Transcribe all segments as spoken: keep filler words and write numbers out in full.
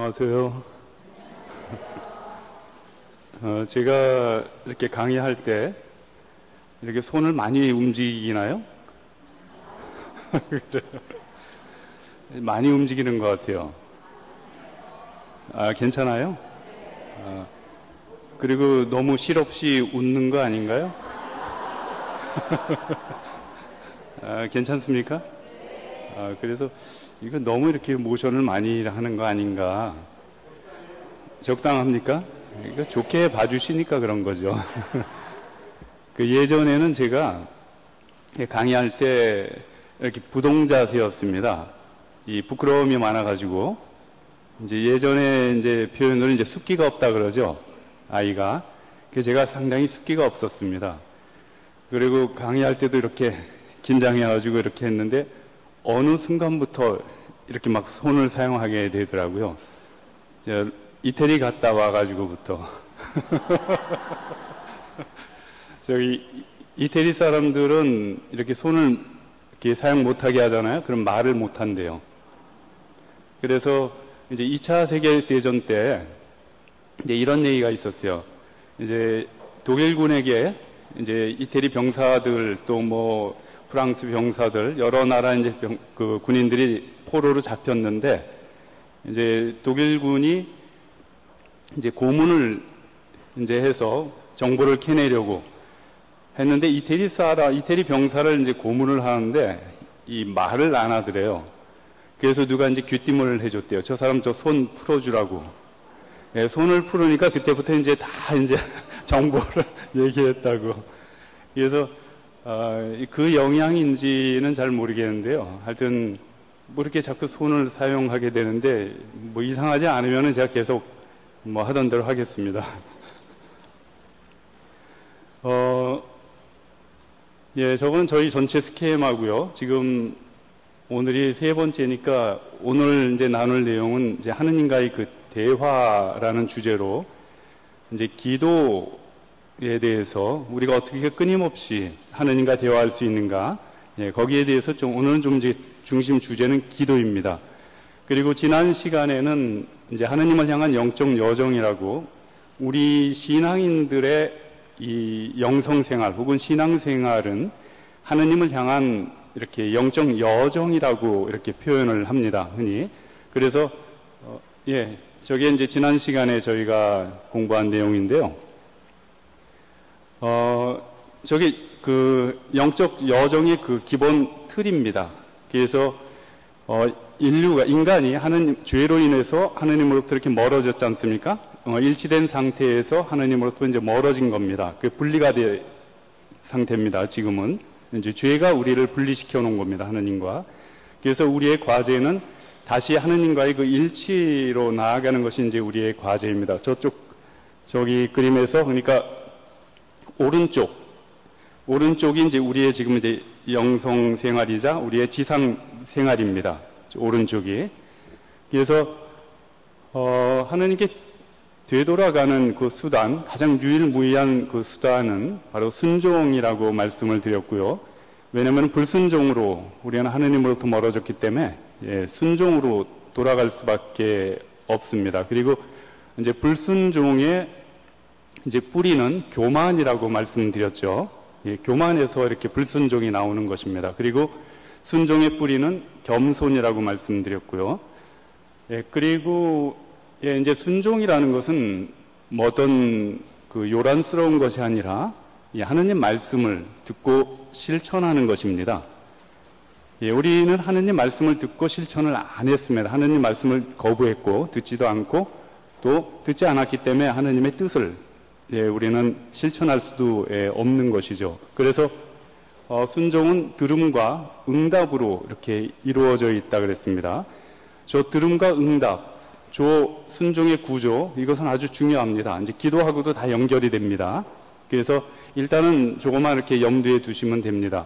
안녕하세요. 어, 제가 이렇게 강의할 때 이렇게 손을 많이 움직이나요? 많이 움직이는 것 같아요. 아, 괜찮아요? 아, 그리고 너무 실없이 웃는 거 아닌가요? 아, 괜찮습니까? 아, 그래서 이거 너무 이렇게 모션을 많이 하는 거 아닌가. 적당합니까? 이거 좋게 봐주시니까 그런 거죠. 그 예전에는 제가 강의할 때 이렇게 부동자세였습니다. 이 부끄러움이 많아가지고, 이제 예전에 이제 표현으로 이제 숫기가 없다 그러죠. 아이가. 그래서 제가 상당히 숫기가 없었습니다. 그리고 강의할 때도 이렇게 긴장해가지고 이렇게 했는데, 어느 순간부터 이렇게 막 손을 사용하게 되더라고요. 저 이태리 갔다 와가지고부터. 저기 이태리 사람들은 이렇게 손을 이렇게 사용 못하게 하잖아요. 그럼 말을 못한대요. 그래서 이제 이 차 세계대전 때 이제 이런 얘기가 있었어요. 이제 독일군에게 이제 이태리 병사들 또 뭐 프랑스 병사들 여러 나라 이제 병, 그 군인들이 포로로 잡혔는데 이제 독일군이 이제 고문을 이제 해서 정보를 캐내려고 했는데 이태리 사람 이태리 병사를 이제 고문을 하는데 이 말을 안 하더래요. 그래서 누가 이제 귀띔을 해줬대요. 저 사람 저 손 풀어주라고. 예, 손을 풀으니까 그때부터 이제 다 이제 정보를 얘기했다고. 그래서 어, 그 영향인지는 잘 모르겠는데요. 하여튼 뭐 이렇게 자꾸 손을 사용하게 되는데 뭐 이상하지 않으면은 제가 계속 뭐 하던 대로 하겠습니다. 어, 예, 저거는 저희 전체 스케마고요. 지금 오늘이 세 번째니까 오늘 이제 나눌 내용은 이제 하느님과의 그 대화라는 주제로 이제 기도에 대해서 우리가 어떻게 끊임없이 하느님과 대화할 수 있는가, 예, 거기에 대해서 좀 오늘은 좀 이제 중심 주제는 기도입니다. 그리고 지난 시간에는 이제 하느님을 향한 영적 여정이라고 우리 신앙인들의 이 영성생활 혹은 신앙생활은 하느님을 향한 이렇게 영적 여정이라고 이렇게 표현을 합니다. 흔히. 그래서 어, 예, 저게 이제 지난 시간에 저희가 공부한 내용인데요. 어, 저게 그 영적 여정의 그 기본 틀입니다. 그래서 어, 인류가 인간이 하느님 죄로 인해서 하느님으로부터 이렇게 멀어졌지 않습니까? 어, 일치된 상태에서 하느님으로부터 이제 멀어진 겁니다. 그 분리가 된 상태입니다. 지금은 이제 죄가 우리를 분리시켜 놓은 겁니다. 하느님과. 그래서 우리의 과제는 다시 하느님과의 그 일치로 나아가는 것이 이제 우리의 과제입니다. 저쪽 저기 그림에서 그러니까 오른쪽 오른쪽이 이제 우리의 지금 이제 영성 생활이자 우리의 지상 생활입니다. 오른쪽이. 그래서 어, 하느님께 되돌아가는 그 수단, 가장 유일무이한 그 수단은 바로 순종이라고 말씀을 드렸고요. 왜냐하면 불순종으로 우리는 하느님으로부터 멀어졌기 때문에 예, 순종으로 돌아갈 수밖에 없습니다. 그리고 이제 불순종의 이제 뿌리는 교만이라고 말씀드렸죠. 예, 교만에서 이렇게 불순종이 나오는 것입니다. 그리고 순종의 뿌리는 겸손이라고 말씀드렸고요. 예, 그리고 예, 이제 순종이라는 것은 뭐 어떤 그 요란스러운 것이 아니라 예, 하느님 말씀을 듣고 실천하는 것입니다. 예, 우리는 하느님 말씀을 듣고 실천을 안 했습니다. 하느님 말씀을 거부했고 듣지도 않고 또 듣지 않았기 때문에 하느님의 뜻을 예, 우리는 실천할 수도 예, 없는 것이죠. 그래서 어, 순종은 들음과 응답으로 이렇게 이루어져 있다 그랬습니다. 저 들음과 응답, 저 순종의 구조, 이것은 아주 중요합니다. 이제 기도하고도 다 연결이 됩니다. 그래서 일단은 조금만 이렇게 염두에 두시면 됩니다.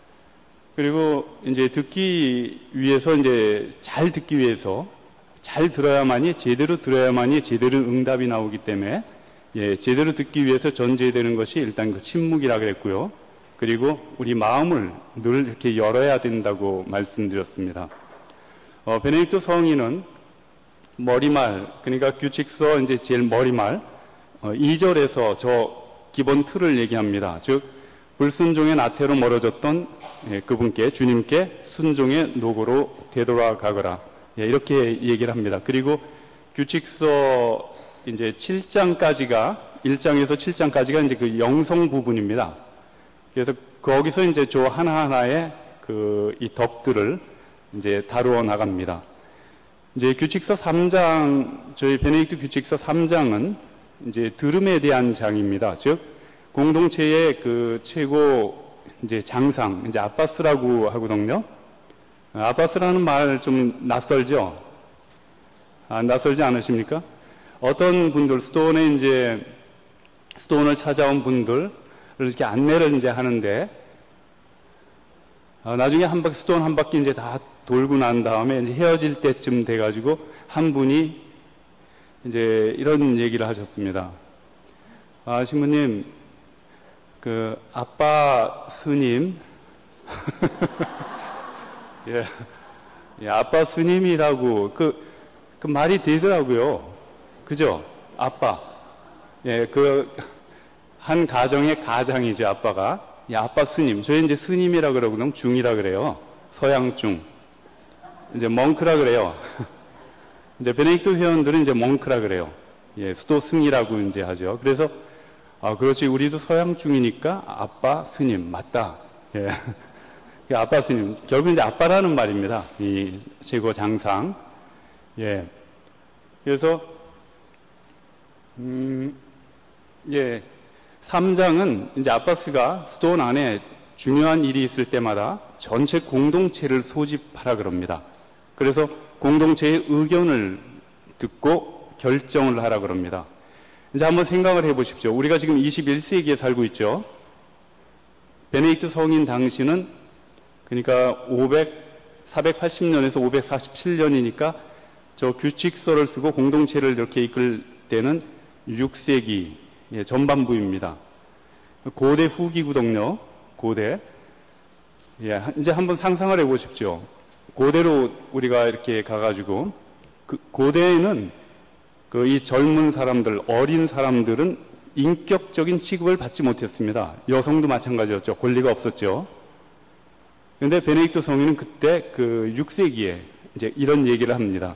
그리고 이제 듣기 위해서 이제 잘 듣기 위해서 잘 들어야만이 제대로 들어야만이 제대로 응답이 나오기 때문에 예, 제대로 듣기 위해서 전제되는 것이 일단 그 침묵이라 그랬고요. 그리고 우리 마음을 늘 이렇게 열어야 된다고 말씀드렸습니다. 어, 베네딕토 성인은 머리말, 그러니까 규칙서 이제 제일 머리말, 어, 이 절에서 저 기본 틀을 얘기합니다. 즉, 불순종의 나태로 멀어졌던 예, 그분께, 주님께 순종의 노고로 되돌아가거라. 예, 이렇게 얘기를 합니다. 그리고 규칙서 이제 칠 장까지가, 일 장에서 칠 장까지가 이제 그 영성 부분입니다. 그래서 거기서 이제 저 하나하나의 그 이 덕들을 이제 다루어 나갑니다. 이제 규칙서 삼 장, 저희 베네딕트 규칙서 삼 장은 이제 들음에 대한 장입니다. 즉, 공동체의 그 최고 이제 장상, 이제 아바스라고 하거든요. 아바스라는 말 좀 낯설죠? 아, 낯설지 않으십니까? 어떤 분들, 스톤에 이제, 스톤을 찾아온 분들, 이렇게 안내를 이제 하는데, 어, 나중에 한 바퀴, 스톤 한 바퀴 이제 다 돌고 난 다음에 이제 헤어질 때쯤 돼가지고 한 분이 이제 이런 얘기를 하셨습니다. 아, 신부님, 그, 아빠 스님, 예, 예, 아빠 스님이라고, 그, 그 말이 되더라고요. 그죠? 아빠. 예, 그, 한 가정의 가장이죠, 아빠가. 예, 아빠 스님. 저희 이제 스님이라 그러거든요. 중이라 그래요. 서양중. 이제 멍크라 그래요. 이제 베네딕트 회원들은 이제 멍크라 그래요. 예, 수도 승이라고 이제 하죠. 그래서, 아, 그렇지. 우리도 서양중이니까 아빠 스님. 맞다. 예. 아빠 스님. 결국 이제 아빠라는 말입니다. 이 최고 장상. 예. 그래서, 음, 예. 삼 장은 이제 아바스가 스톤 안에 중요한 일이 있을 때마다 전체 공동체를 소집하라 그럽니다. 그래서 공동체의 의견을 듣고 결정을 하라 그럽니다. 이제 한번 생각을 해 보십시오. 우리가 지금 이십일 세기에 살고 있죠. 베네딕트 성인 당시는 그러니까 오백, 사백팔십 년에서 오백사십칠 년이니까 저 규칙서를 쓰고 공동체를 이렇게 이끌 때는 육 세기 예, 전반부입니다. 고대 후기구동요. 고대. 예, 이제 한번 상상을 해 보십시오. 고대로 우리가 이렇게 가가지고 그 고대에는 그 이 젊은 사람들, 어린 사람들은 인격적인 취급을 받지 못했습니다. 여성도 마찬가지였죠. 권리가 없었죠. 그런데 베네딕토 성인은 그때 그 육 세기에 이제 이런 얘기를 합니다.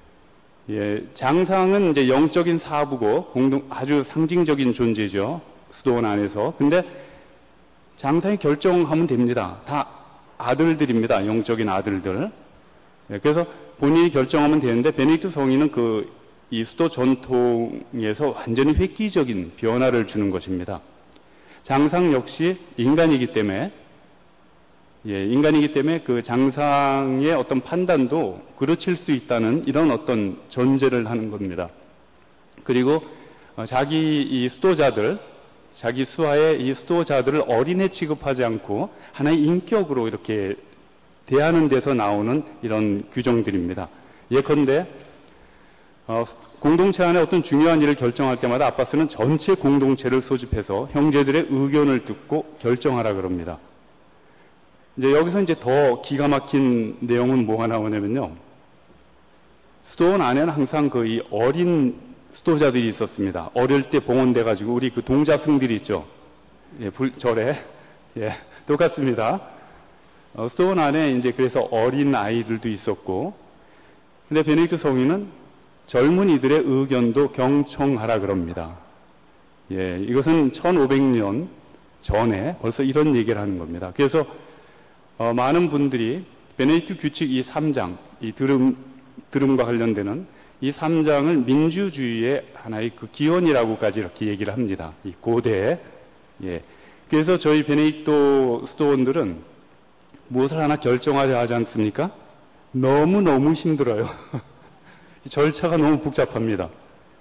예, 장상은 이제 영적인 사부고 공동 아주 상징적인 존재죠. 수도원 안에서. 근데 장상이 결정하면 됩니다. 다 아들들입니다. 영적인 아들들. 예, 그래서 본인이 결정하면 되는데 베네딕트 성인은 그 이 수도 전통에서 완전히 획기적인 변화를 주는 것입니다. 장상 역시 인간이기 때문에 예, 인간이기 때문에 그 장상의 어떤 판단도 그르칠 수 있다는 이런 어떤 전제를 하는 겁니다. 그리고 어, 자기 이 수도자들, 자기 수하의 이 수도자들을 어린애 취급하지 않고 하나의 인격으로 이렇게 대하는 데서 나오는 이런 규정들입니다. 예컨대 어, 공동체 안에 어떤 중요한 일을 결정할 때마다 아바스는 전체 공동체를 소집해서 형제들의 의견을 듣고 결정하라 그럽니다. 이제 여기서 이제 더 기가 막힌 내용은 뭐가 나오냐면요. 수도원 안에는 항상 그 이 어린 수도자들이 있었습니다. 어릴 때 봉헌돼가지고 우리 그 동자승들이 있죠. 예, 불, 절에. 예, 똑같습니다. 어, 수도원 안에 이제 그래서 어린 아이들도 있었고, 근데 베네딕트 성인은 젊은이들의 의견도 경청하라 그럽니다. 예, 이것은 천오백 년 전에 벌써 이런 얘기를 하는 겁니다. 그래서 어, 많은 분들이 베네딕트 규칙 이 삼 장, 이 들음, 들음과 관련되는 이 삼 장을 민주주의의 하나의 그 기원이라고까지 이렇게 얘기를 합니다. 이 고대. 예. 그래서 저희 베네딕토 수도원들은 무엇을 하나 결정하려 하지 않습니까? 너무너무 힘들어요. 절차가 너무 복잡합니다.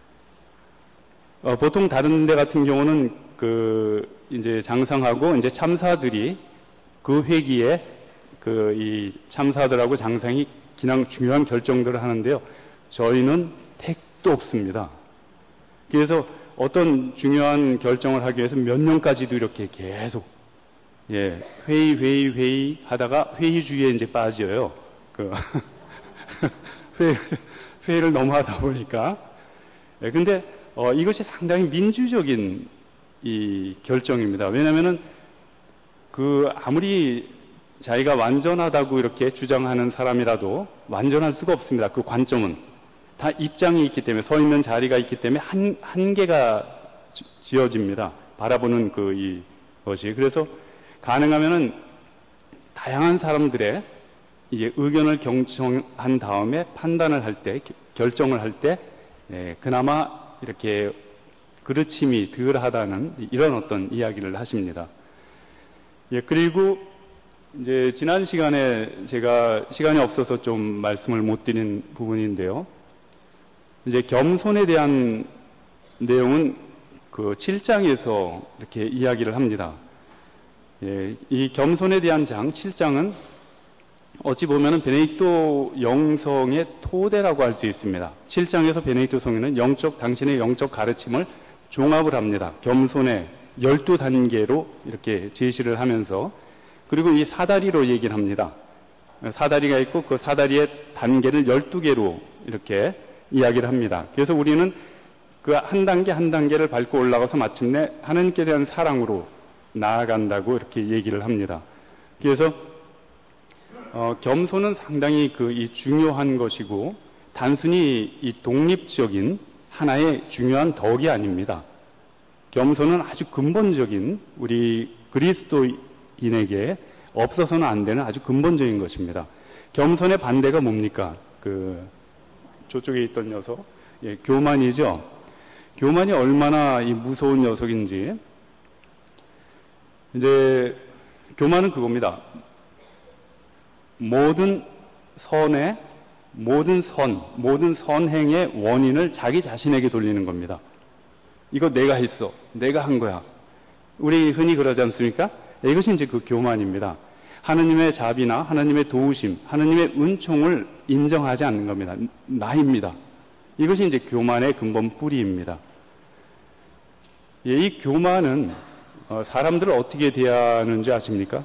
어, 보통 다른 데 같은 경우는 그 이제 장상하고 이제 참사들이 그 회기에 그 이 참사들하고 장상이 그냥 중요한 결정들을 하는데요. 저희는 택도 없습니다. 그래서 어떤 중요한 결정을 하기 위해서 몇 년까지도 이렇게 계속 예 회의 회의 회의 하다가 회의주의에 이제 빠져요. 그 회의 회의를 너무 하다 보니까. 예, 근데 어, 이것이 상당히 민주적인 이 결정입니다. 왜냐하면은 그 아무리 자기가 완전하다고 이렇게 주장하는 사람이라도 완전할 수가 없습니다. 그 관점은 다 입장이 있기 때문에, 서 있는 자리가 있기 때문에 한 한계가 지어집니다. 바라보는 그 이 것이. 그래서 가능하면은 다양한 사람들의 이게 의견을 경청한 다음에 판단을 할 때, 결정을 할 때, 예, 그나마 이렇게 그르침이 덜하다는 이런 어떤 이야기를 하십니다. 예, 그리고 이제 지난 시간에 제가 시간이 없어서 좀 말씀을 못 드린 부분인데요. 이제 겸손에 대한 내용은 그 칠 장에서 이렇게 이야기를 합니다. 예, 이 겸손에 대한 장, 칠 장은 어찌 보면은 베네딕토 영성의 토대라고 할 수 있습니다. 칠 장에서 베네딕토 성인은 영적, 당신의 영적 가르침을 종합을 합니다. 겸손의 열두 단계로 이렇게 제시를 하면서, 그리고 이 사다리로 얘기를 합니다. 사다리가 있고 그 사다리의 단계를 열두 개로 이렇게 이야기를 합니다. 그래서 우리는 그 한 단계 한 단계를 밟고 올라가서 마침내 하나님께 대한 사랑으로 나아간다고 이렇게 얘기를 합니다. 그래서 어, 겸손은 상당히 그 이 중요한 것이고, 단순히 이 독립적인 하나의 중요한 덕이 아닙니다. 겸손은 아주 근본적인, 우리 그리스도인에게 없어서는 안 되는 아주 근본적인 것입니다. 겸손의 반대가 뭡니까? 그 저쪽에 있던 녀석, 예, 교만이죠. 교만이 얼마나 이 무서운 녀석인지. 이제 교만은 그겁니다. 모든 선의, 모든 선, 모든 선행의 원인을 자기 자신에게 돌리는 겁니다. 이거 내가 했어, 내가 한 거야. 우리 흔히 그러지 않습니까? 이것이 이제 그 교만입니다. 하느님의 자비나 하느님의 도우심, 하느님의 은총을 인정하지 않는 겁니다. 나입니다. 이것이 이제 교만의 근본 뿌리입니다. 예, 이 교만은 어, 사람들을 어떻게 대하는지 아십니까?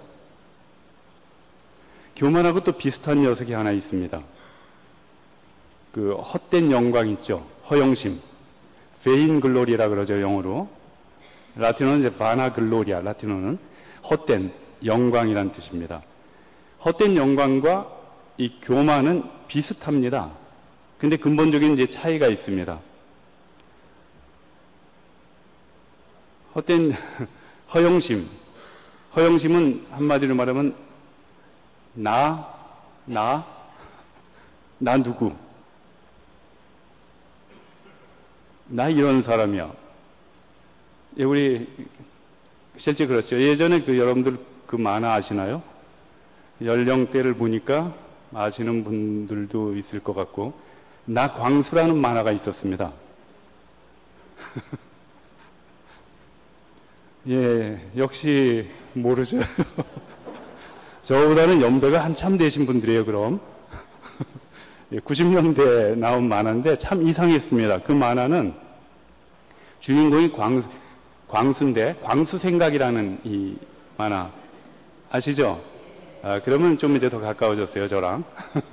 교만하고 또 비슷한 녀석이 하나 있습니다. 그 헛된 영광 있죠. 허영심. 베인 글로리라 그러죠, 영어로. 라틴어는 이제 바나 글로리아, 라틴어는 헛된 영광이란 뜻입니다. 헛된 영광과 이 교만은 비슷합니다. 근데 근본적인 이제 차이가 있습니다. 헛된 허영심. 허영심은 한마디로 말하면 나, 나, 나 누구? 나 이런 사람이야. 예, 우리 실제 그렇죠. 예전에 그 여러분들 그 만화 아시나요? 연령대를 보니까 아시는 분들도 있을 것 같고, 나 광수라는 만화가 있었습니다. 예, 역시 모르죠. 저보다는 연배가 한참 되신 분들이에요, 그럼. 구십 년대에 나온 만화인데 참 이상했습니다. 그 만화는 주인공이 광수, 광수인데, 광수생각이라는 이 만화 아시죠? 아, 그러면 좀 이제 더 가까워졌어요, 저랑.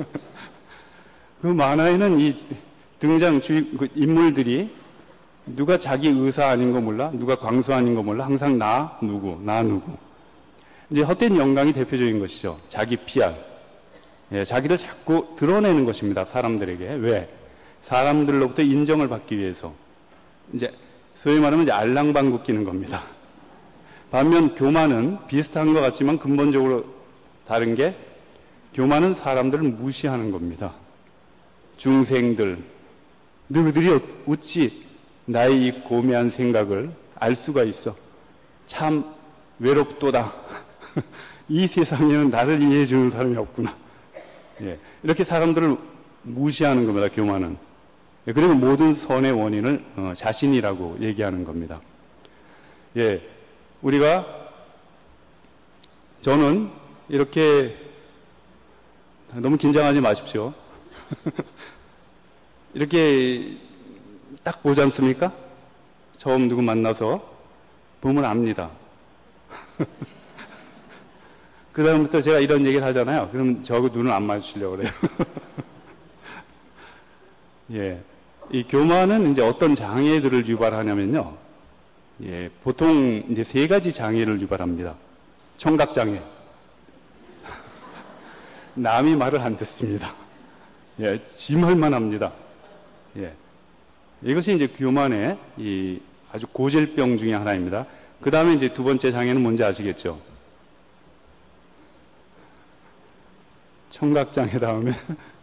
그 만화에는 이 등장 주인, 그 인물들이 누가 자기 의사 아닌 거 몰라? 누가 광수 아닌 거 몰라? 항상 나, 누구, 나, 누구. 이제 헛된 영광이 대표적인 것이죠. 자기 피알. 예, 자기를 자꾸 드러내는 것입니다. 사람들에게. 왜? 사람들로부터 인정을 받기 위해서. 이제 소위 말하면 이제 알랑방구 끼는 겁니다. 반면 교만은 비슷한 것 같지만 근본적으로 다른 게, 교만은 사람들을 무시하는 겁니다. 중생들, 너희들이 어찌 나의 이 고매한 생각을 알 수가 있어. 참 외롭도다. 이 세상에는 나를 이해해 주는 사람이 없구나. 예, 이렇게 사람들을 무시하는 겁니다. 교만은. 예, 그리고 모든 선의 원인을 어, 자신이라고 얘기하는 겁니다. 예, 우리가, 저는 이렇게, 너무 긴장하지 마십시오. 이렇게 딱 보지 않습니까? 처음 누구 만나서 보면 압니다. 그 다음부터 제가 이런 얘기를 하잖아요. 그럼 저하고 눈을 안 마주치려고 그래요. 예, 이 교만은 이제 어떤 장애들을 유발하냐면요. 예, 보통 이제 세 가지 장애를 유발합니다. 청각 장애. 남이 말을 안 듣습니다. 예, 지 말만 합니다. 예. 이것이 이제 교만의 이 아주 고질병 중에 하나입니다. 그 다음에 이제 두 번째 장애는 뭔지 아시겠죠? 청각 장애 다음에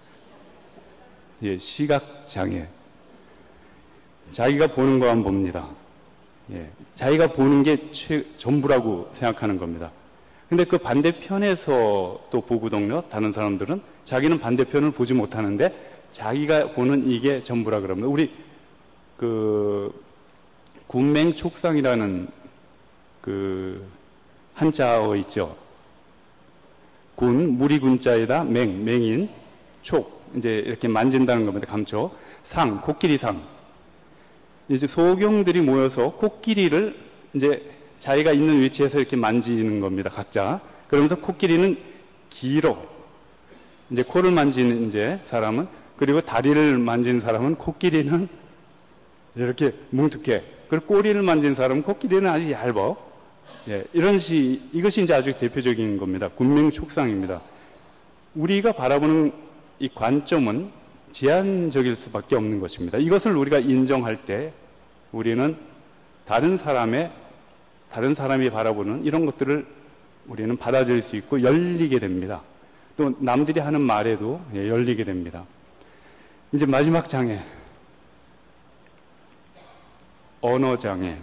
예, 시각 장애. 자기가 보는 것만 봅니다. 예, 자기가 보는 게 최, 전부라고 생각하는 겁니다. 근데 그 반대편에서 또 보거든요. 다른 사람들은 자기는 반대편을 보지 못하는데 자기가 보는 이게 전부라 그럽니다. 우리 그 군맹촉상이라는 그 한자어 있죠. 군, 무리 군자에다 맹, 맹인, 촉 이제 이렇게 만진다는 겁니다. 감초, 상, 코끼리 상. 이제 소경들이 모여서 코끼리를 이제 자기가 있는 위치에서 이렇게 만지는 겁니다. 각자. 그러면서 코끼리는 길어. 이제 코를 만지는 이제 사람은, 그리고 다리를 만지는 사람은 코끼리는 이렇게 뭉툭해. 그리고 꼬리를 만지는 사람은 코끼리는 아주 얇아. 예, 이런 시, 이것이 이제 아주 대표적인 겁니다. 군맹촉상입니다. 우리가 바라보는 이 관점은 제한적일 수밖에 없는 것입니다. 이것을 우리가 인정할 때 우리는 다른 사람의 다른 사람이 바라보는 이런 것들을 우리는 받아들일 수 있고 열리게 됩니다. 또 남들이 하는 말에도 예, 열리게 됩니다. 이제 마지막 장애, 언어 장애.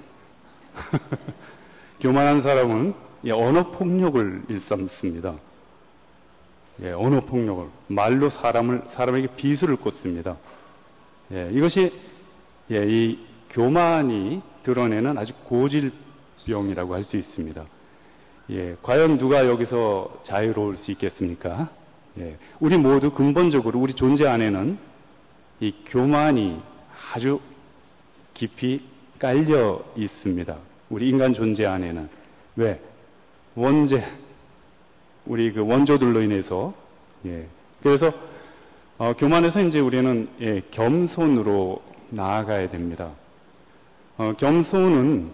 교만한 사람은 예, 언어 폭력을 일삼습니다. 예, 언어 폭력을 말로 사람을 사람에게 비수를 꽂습니다. 예, 이것이 예, 이 교만이 드러내는 아주 고질병이라고 할 수 있습니다. 예, 과연 누가 여기서 자유로울 수 있겠습니까? 예, 우리 모두 근본적으로 우리 존재 안에는 이 교만이 아주 깊이 깔려 있습니다. 우리 인간 존재 안에는. 왜? 원죄, 우리 그 원조들로 인해서. 예, 그래서 어, 교만에서 이제 우리는 예, 겸손으로 나아가야 됩니다. 어, 겸손은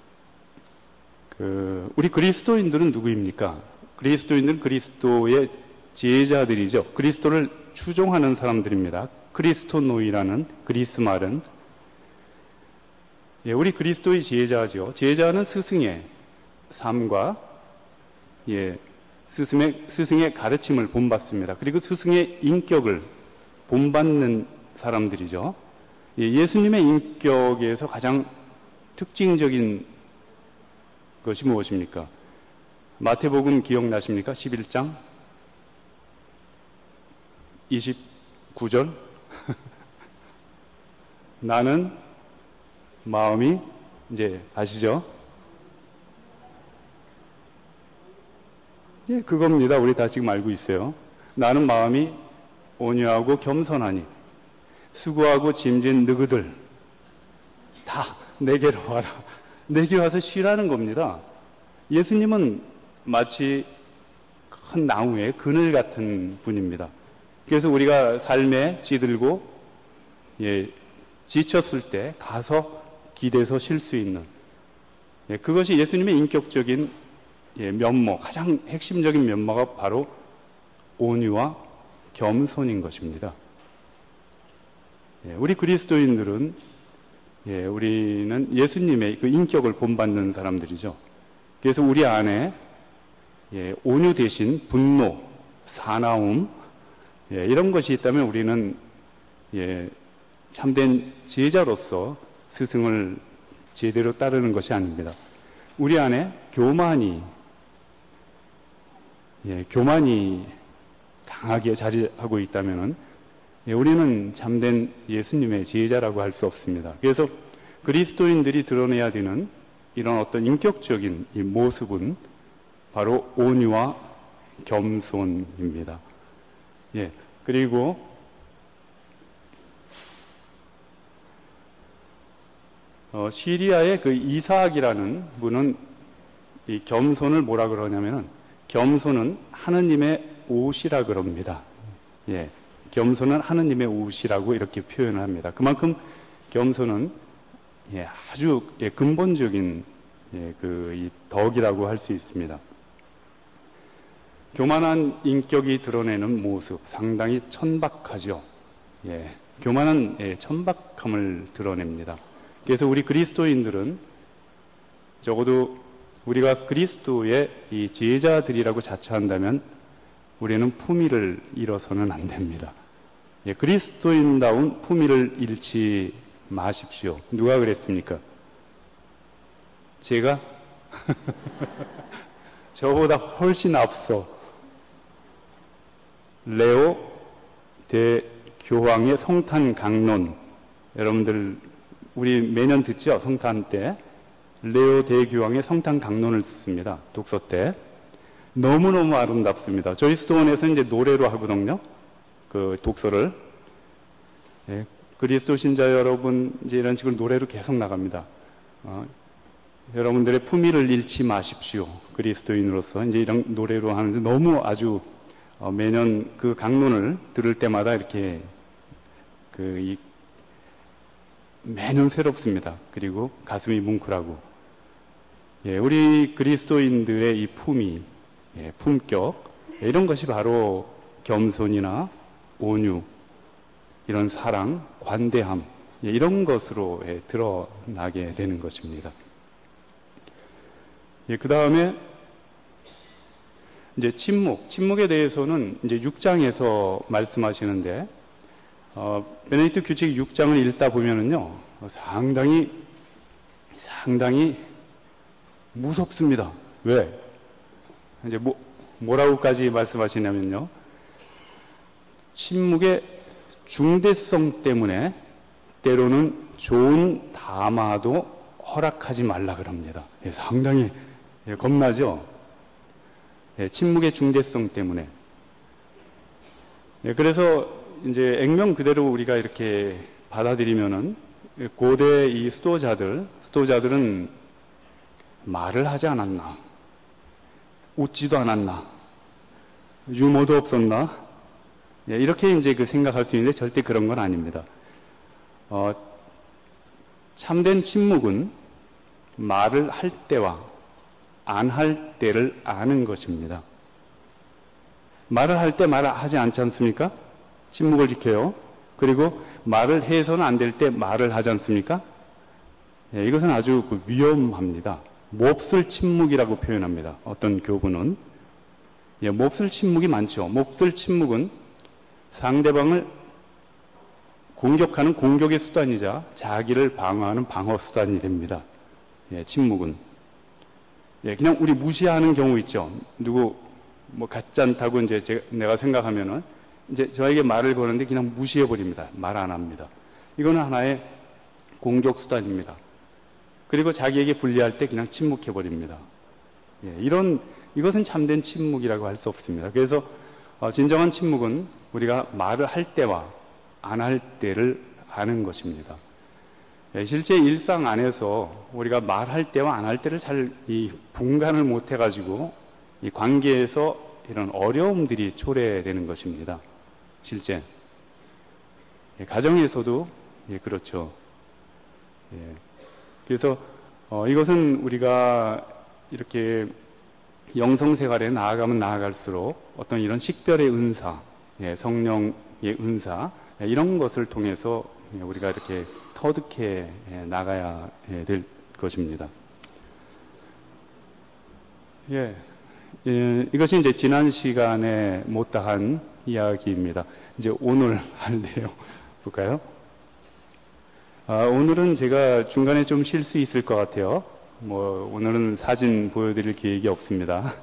그 우리 그리스도인들은 누구입니까? 그리스도인들은 그리스도의 제자들이죠. 그리스도를 추종하는 사람들입니다. 크리스토노이라는 그리스 말은 예, 우리 그리스도의 제자죠. 제자는 스승의 삶과 예, 스승의, 스승의 가르침을 본받습니다. 그리고 스승의 인격을 본받는 사람들이죠. 예, 예수님의 인격에서 가장 특징적인 것이 무엇입니까? 마태복음 기억나십니까? 십일 장 이십구 절 나는 마음이 이제 아시죠? 예, 그겁니다. 우리 다 지금 알고 있어요. 나는 마음이 온유하고 겸손하니 수고하고 짐진 너희들 다 내게로 와라. 내게 와서 쉬라는 겁니다. 예수님은 마치 큰 나무의 그늘 같은 분입니다. 그래서 우리가 삶에 찌들고 예, 지쳤을 때 가서 기대서 쉴 수 있는 예, 그것이 예수님의 인격적인 예, 면모, 가장 핵심적인 면모가 바로 온유와 겸손인 것입니다. 예, 우리 그리스도인들은 예, 우리는 예수님의 그 인격을 본받는 사람들이죠. 그래서 우리 안에 예, 온유 대신 분노, 사나움 예, 이런 것이 있다면 우리는 예, 참된 제자로서 스승을 제대로 따르는 것이 아닙니다. 우리 안에 교만이 예, 교만이 강하게 자리하고 있다면은 예, 우리는 참된 예수님의 제자라고 할 수 없습니다. 그래서 그리스도인들이 드러내야 되는 이런 어떤 인격적인 이 모습은 바로 온유와 겸손입니다. 예, 그리고 어, 시리아의 그 이삭이라는 분은 이 겸손을 뭐라 그러냐면은 겸손은 하느님의 옷이라 그럽니다. 예, 겸손은 하느님의 옷이라고 이렇게 표현을 합니다. 그만큼 겸손은 예, 아주 예, 근본적인 예, 그 이 덕이라고 할 수 있습니다. 교만한 인격이 드러내는 모습 상당히 천박하죠. 예, 교만한 예, 천박함을 드러냅니다. 그래서 우리 그리스도인들은 적어도 우리가 그리스도의 이 제자들이라고 자처한다면 우리는 품위를 잃어서는 안 됩니다. 예, 그리스도인다운 품위를 잃지 마십시오. 누가 그랬습니까? 제가? 저보다 훨씬 앞서 레오 대교황의 성탄 강론, 여러분들 우리 매년 듣죠? 성탄 때 레오 대교황의 성탄 강론을 듣습니다. 독서 때 너무너무 아름답습니다. 저희 수도원에서 이제 노래로 하거든요. 그 독서를. 예, 그리스도 신자 여러분, 이제 이런 식으로 노래로 계속 나갑니다. 어, 여러분들의 품위를 잃지 마십시오. 그리스도인으로서 이제 이런 노래로 하는데 너무 아주 어, 매년 그 강론을 들을 때마다 이렇게 그 이 매년 새롭습니다. 그리고 가슴이 뭉클하고. 예, 우리 그리스도인들의 이 품위, 예, 품격, 예, 이런 것이 바로 겸손이나 온유, 이런 사랑, 관대함, 예, 이런 것으로 예, 드러나게 되는 것입니다. 예, 그 다음에 이제 침묵, 침묵에 대해서는 이제 육 장에서 말씀하시는데, 어, 베네딕트 규칙 육 장을 읽다 보면은요, 어, 상당히, 상당히 무섭습니다. 왜? 이제 뭐, 뭐라고까지 말씀하시냐면요, 침묵의 중대성 때문에 때로는 좋은 담화도 허락하지 말라 그럽니다. 예, 상당히 예, 겁나죠? 예, 침묵의 중대성 때문에. 예, 그래서 이제 액면 그대로 우리가 이렇게 받아들이면은 고대 이 수도자들, 수도자들은 말을 하지 않았나? 웃지도 않았나? 유머도 없었나? 예, 이렇게 이제 그 생각할 수 있는데 절대 그런 건 아닙니다. 어, 참된 침묵은 말을 할 때와 안 할 때를 아는 것입니다. 말을 할 때 말을 하지 않지 않습니까? 침묵을 지켜요. 그리고 말을 해서는 안 될 때 말을 하지 않습니까? 예, 이것은 아주 그 위험합니다. 몹쓸 침묵이라고 표현합니다. 어떤 교부는. 예, 몹쓸 침묵이 많죠. 몹쓸 침묵은 상대방을 공격하는 공격의 수단이자 자기를 방어하는 방어 수단이 됩니다. 예, 침묵은. 예, 그냥 우리 무시하는 경우 있죠. 누구 뭐 같지 않다고 이제 제가, 내가 생각하면은 이제 저에게 말을 거는데 그냥 무시해 버립니다. 말 안 합니다. 이거는 하나의 공격 수단입니다. 그리고 자기에게 불리할 때 그냥 침묵해 버립니다. 예, 이런 이것은 참된 침묵이라고 할 수 없습니다. 그래서 어, 진정한 침묵은 우리가 말을 할 때와 안 할 때를 아는 것입니다. 예, 실제 일상 안에서 우리가 말할 때와 안 할 때를 잘 이 분간을 못 해가지고 이 관계에서 이런 어려움들이 초래되는 것입니다. 실제 예, 가정에서도 예, 그렇죠. 예, 그래서 어, 이것은 우리가 이렇게 영성생활에 나아가면 나아갈수록 어떤 이런 식별의 은사, 예, 성령의 은사, 예, 이런 것을 통해서 예, 우리가 이렇게 터득해 예, 나가야 예, 될 것입니다. 예, 예, 이것이 이제 지난 시간에 못다한 이야기입니다. 이제 오늘 할 내용 볼까요? 아, 오늘은 제가 중간에 좀 쉴 수 있을 것 같아요. 뭐 오늘은 사진 보여드릴 계획이 없습니다.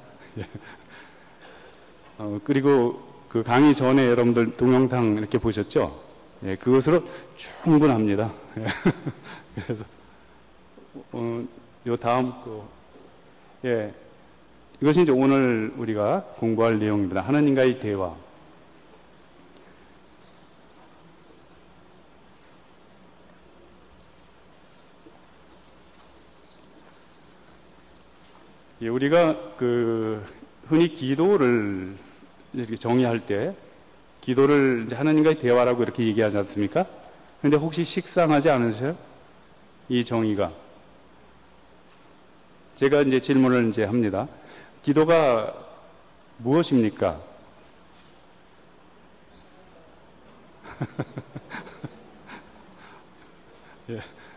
어, 그리고 그 강의 전에 여러분들 동영상 이렇게 보셨죠? 예, 그것으로 충분합니다. 그래서 어, 요 다음 거, 예, 이것이 이제 오늘 우리가 공부할 내용입니다. 하나님과의 대화. 예, 우리가 그 흔히 기도를 이렇게 정의할 때 기도를 이제 하나님과의 대화라고 이렇게 얘기하지 않습니까? 근데 혹시 식상하지 않으세요? 이 정의가. 제가 이제 질문을 이제 합니다. 기도가 무엇입니까? 예.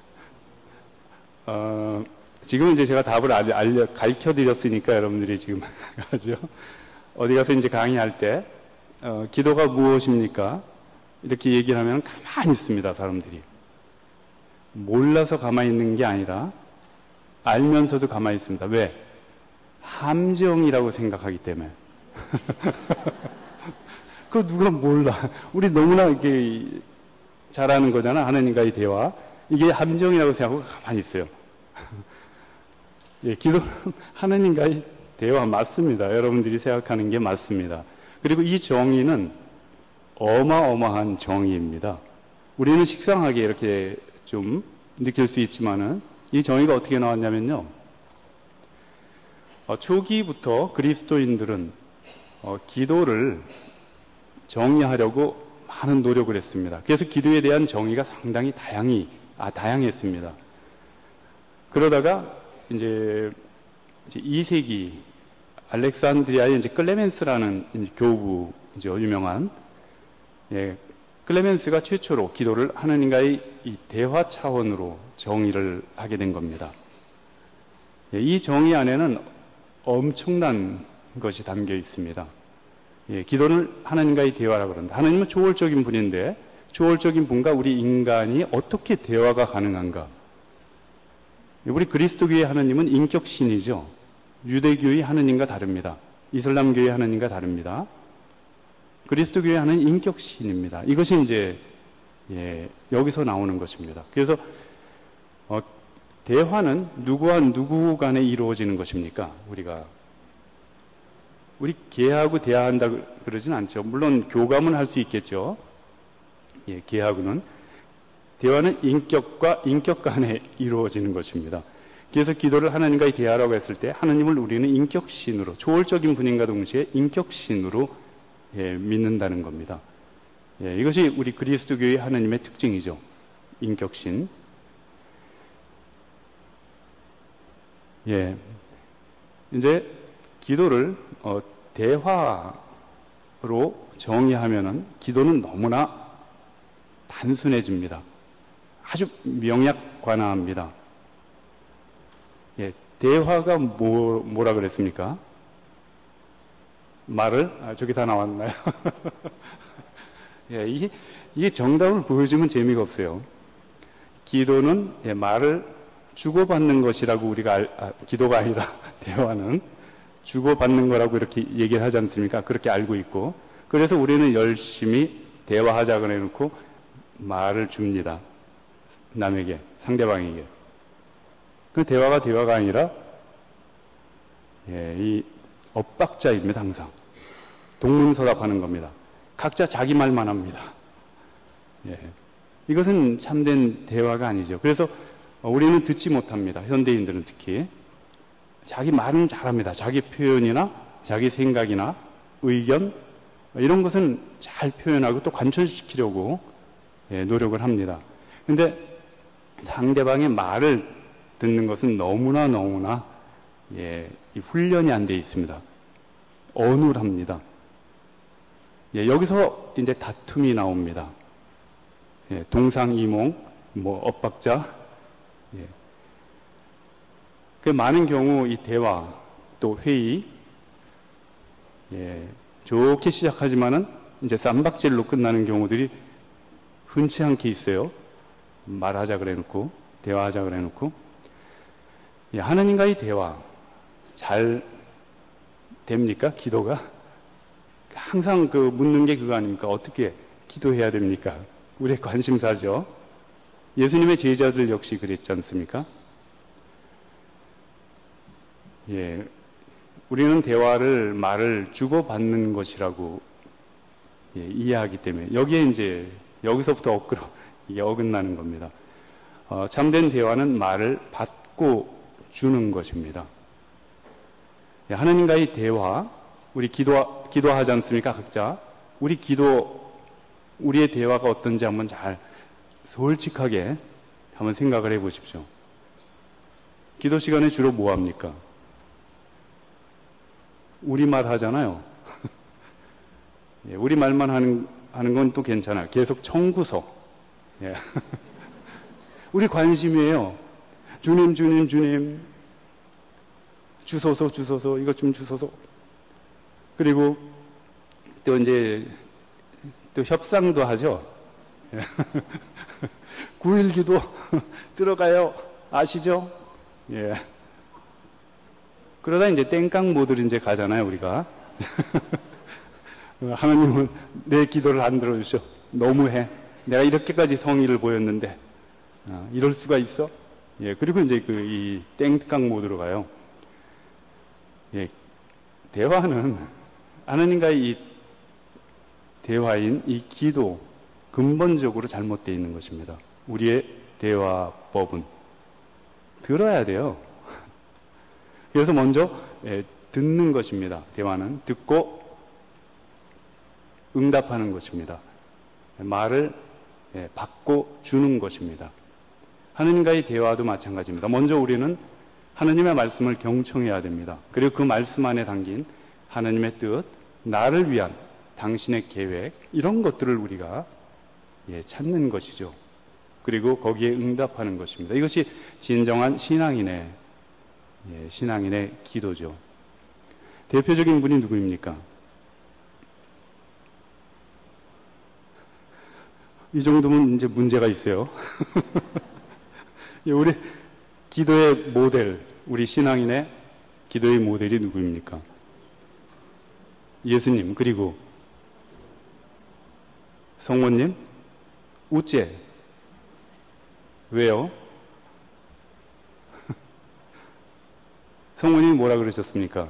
어, 지금 이제 제가 답을 알려, 알려 가르쳐 드렸으니까 여러분들이 지금 가죠. 어디 가서 이제 강의할 때 어, 기도가 무엇입니까? 이렇게 얘기를 하면 가만히 있습니다, 사람들이. 몰라서 가만히 있는 게 아니라 알면서도 가만히 있습니다. 왜? 함정이라고 생각하기 때문에. 그거 누가 몰라. 우리 너무나 이게 잘 아는 거잖아, 하나님과의 대화. 이게 함정이라고 생각하고 가만히 있어요. 예, 기도, 하나님과의 대화 맞습니다. 여러분들이 생각하는 게 맞습니다. 그리고 이 정의는 어마어마한 정의입니다. 우리는 식상하게 이렇게 좀 느낄 수 있지만은 이 정의가 어떻게 나왔냐면요. 어, 초기부터 그리스도인들은 어, 기도를 정의하려고 많은 노력을 했습니다. 그래서 기도에 대한 정의가 상당히 다양히, 아, 다양했습니다. 그러다가 이제, 이제 이 세기 알렉산드리아의 이제 클레멘스라는 이제 교부죠, 유명한. 예, 클레멘스가 최초로 기도를 하나님과의 이 대화 차원으로 정의를 하게 된 겁니다. 예, 이 정의 안에는 엄청난 것이 담겨 있습니다. 예, 기도를 하나님과의 대화라고 그런다. 하나님은 초월적인 분인데 초월적인 분과 우리 인간이 어떻게 대화가 가능한가? 우리 그리스도교의 하나님은 인격신이죠. 유대교의 하나님과 다릅니다. 이슬람교의 하나님과 다릅니다. 그리스도교의 하나님은 인격신입니다. 이것이 이제 예, 여기서 나오는 것입니다. 그래서 어, 대화는 누구와 누구 간에 이루어지는 것입니까? 우리가 우리 개하고 대화한다 그러진 않죠. 물론 교감은 할 수 있겠죠. 예, 개하고는 대화는 인격과 인격 간에 이루어지는 것입니다. 그래서 기도를 하나님과의 대화라고 했을 때 하나님을 우리는 인격신으로, 초월적인 분인과 동시에 인격신으로 예, 믿는다는 겁니다. 예, 이것이 우리 그리스도교의 하나님의 특징이죠. 인격신. 예, 이제 기도를 어, 대화로 정의하면은 기도는 너무나 단순해집니다. 아주 명약관화합니다. 예, 대화가 뭐, 뭐라 그랬습니까? 말을? 아, 저기 다 나왔나요? 예, 이게, 이게 정답을 보여주면 재미가 없어요. 기도는 예, 말을 주고받는 것이라고 우리가 알, 아, 기도가 아니라 대화는 주고받는 거라고 이렇게 얘기를 하지 않습니까? 그렇게 알고 있고, 그래서 우리는 열심히 대화하자고 해놓고 말을 줍니다. 남에게, 상대방에게. 그 대화가 대화가 아니라 예, 이 엇박자입니다. 항상 동문서답하는 겁니다. 각자 자기 말만 합니다. 예, 이것은 참된 대화가 아니죠. 그래서 우리는 듣지 못합니다. 현대인들은 특히 자기 말은 잘합니다. 자기 표현이나 자기 생각이나 의견 이런 것은 잘 표현하고 또 관철시키려고 예, 노력을 합니다. 근데 상대방의 말을 듣는 것은 너무나 너무나 예, 이 훈련이 안 돼 있습니다. 어눌합니다. 예, 여기서 이제 다툼이 나옵니다. 예, 동상이몽, 뭐 엇박자. 예. 그 많은 경우 이 대화 또 회의 예, 좋게 시작하지만은 이제 쌈박질로 끝나는 경우들이 흔치 않게 있어요. 말하자 그래놓고 대화하자 그래놓고 예, 하나님과의 대화 잘 됩니까? 기도가 항상 그 묻는 게 그거 아닙니까? 어떻게 기도해야 됩니까? 우리의 관심사죠. 예수님의 제자들 역시 그랬지 않습니까? 예, 우리는 대화를 말을 주고받는 것이라고 예, 이해하기 때문에 여기에 이제 여기서부터 엇그러 이게 어긋나는 겁니다. 어, 참된 대화는 말을 받고 주는 것입니다. 예, 하나님과의 대화, 우리 기도 기도하지 않습니까? 각자 우리 기도, 우리의 대화가 어떤지 한번 잘 솔직하게 한번 생각을 해 보십시오. 기도 시간에 주로 뭐 합니까? 우리말 하잖아요. 예, 우리말만 하는, 하는 건 또 괜찮아요. 계속 청구서. 예. 우리 관심이에요. 주님, 주님, 주님. 주소서, 주소서. 이것 좀 주소서. 그리고 또 이제 또 협상도 하죠. 예. 구일 기도 들어가요. 아시죠? 예. 그러다 이제 땡깡 모드로 이제 가잖아요, 우리가. 하나님은 내 기도를 안 들어주셔. 너무해. 내가 이렇게까지 성의를 보였는데, 아, 이럴 수가 있어? 예. 그리고 이제 그, 이 땡깡 모드로 가요. 예. 대화는, 하나님과의 이 대화인 이 기도, 근본적으로 잘못되어 있는 것입니다. 우리의 대화법은. 들어야 돼요. 그래서 먼저 예, 듣는 것입니다. 대화는 듣고 응답하는 것입니다. 말을 예, 받고 주는 것입니다. 하느님과의 대화도 마찬가지입니다. 먼저 우리는 하느님의 말씀을 경청해야 됩니다. 그리고 그 말씀 안에 담긴 하느님의 뜻, 나를 위한 당신의 계획, 이런 것들을 우리가 예, 찾는 것이죠. 그리고 거기에 응답하는 것입니다. 이것이 진정한 신앙인의 예, 신앙인의 기도죠. 대표적인 분이 누구입니까? 이 정도면 이제 문제가 있어요. 예, 우리 기도의 모델, 우리 신앙인의 기도의 모델이 누구입니까? 예수님, 그리고 성모님, 우째. 왜요? 성모님이 뭐라 그러셨습니까?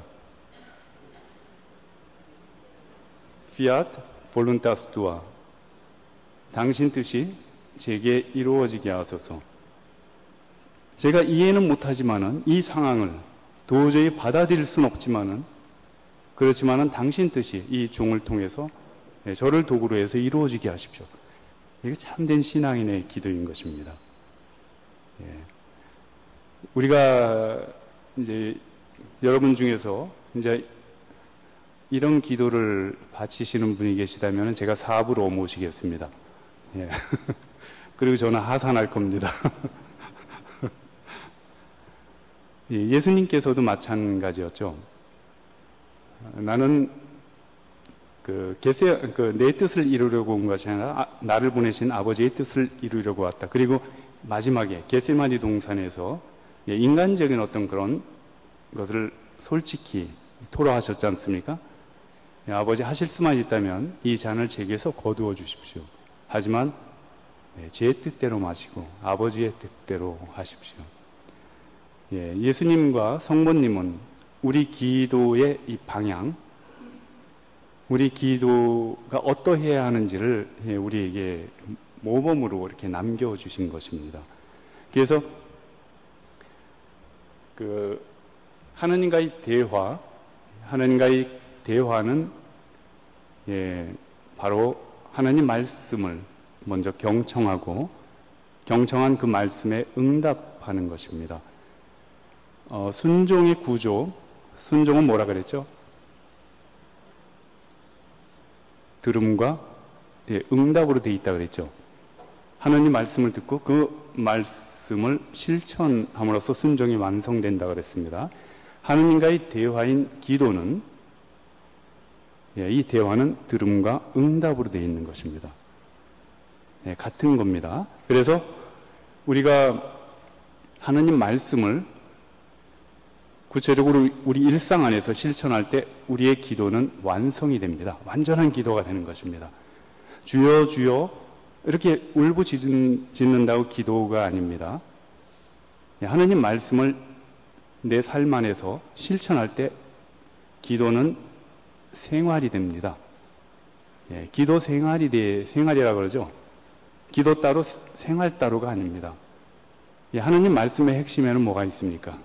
Fiat voluntas tua. 당신 뜻이 제게 이루어지게 하소서. 제가 이해는 못하지만은 이 상황을 도저히 받아들일 수는 없지만은 그렇지만은 당신 뜻이 이 종을 통해서 저를 도구로 해서 이루어지게 하십시오. 이게 참된 신앙인의 기도인 것입니다. 예. 우리가 이제 여러분 중에서 이제 이런 기도를 바치시는 분이 계시다면 제가 사부로 모시겠습니다. 예. 그리고 저는 하산할 겁니다. 예, 예수님께서도 마찬가지였죠. 나는 그 게세 그 내 뜻을 이루려고 온 것이 아니라 아, 나를 보내신 아버지의 뜻을 이루려고 왔다. 그리고 마지막에 겟세마니 동산에서 예, 인간적인 어떤 그런 것을 솔직히 토로하셨지 않습니까? 예, 아버지 하실 수만 있다면 이 잔을 제게서 거두어 주십시오. 하지만 예, 제 뜻대로 마시고 아버지의 뜻대로 하십시오. 예, 예수님과 성모님은 우리 기도의 이 방향, 우리 기도가 어떠해야 하는지를 예, 우리에게 모범으로 이렇게 남겨주신 것입니다. 그래서 그 하느님과의 대화, 하느님과의 대화는 예, 바로 하나님 말씀을 먼저 경청하고 경청한 그 말씀에 응답하는 것입니다. 어, 순종의 구조, 순종은 뭐라 그랬죠? 들음과 예, 응답으로 되어 있다 그랬죠. 하나님 말씀을 듣고 그 말씀을 실천함으로써 순종이 완성된다 그랬습니다. 하나님과의 대화인 기도는 예, 이 대화는 들음과 응답으로 되어 있는 것입니다. 예, 같은 겁니다. 그래서 우리가 하나님 말씀을 구체적으로 우리 일상 안에서 실천할 때 우리의 기도는 완성이 됩니다. 완전한 기도가 되는 것입니다. 주여 주여 이렇게 울부짖는다고 기도가 아닙니다. 하나님 말씀을 내 삶 안에서 실천할 때 기도는 생활이 됩니다. 예, 기도 생활이 돼, 생활이라고 그러죠. 기도 따로 생활 따로가 아닙니다. 예, 하나님 말씀의 핵심에는 뭐가 있습니까?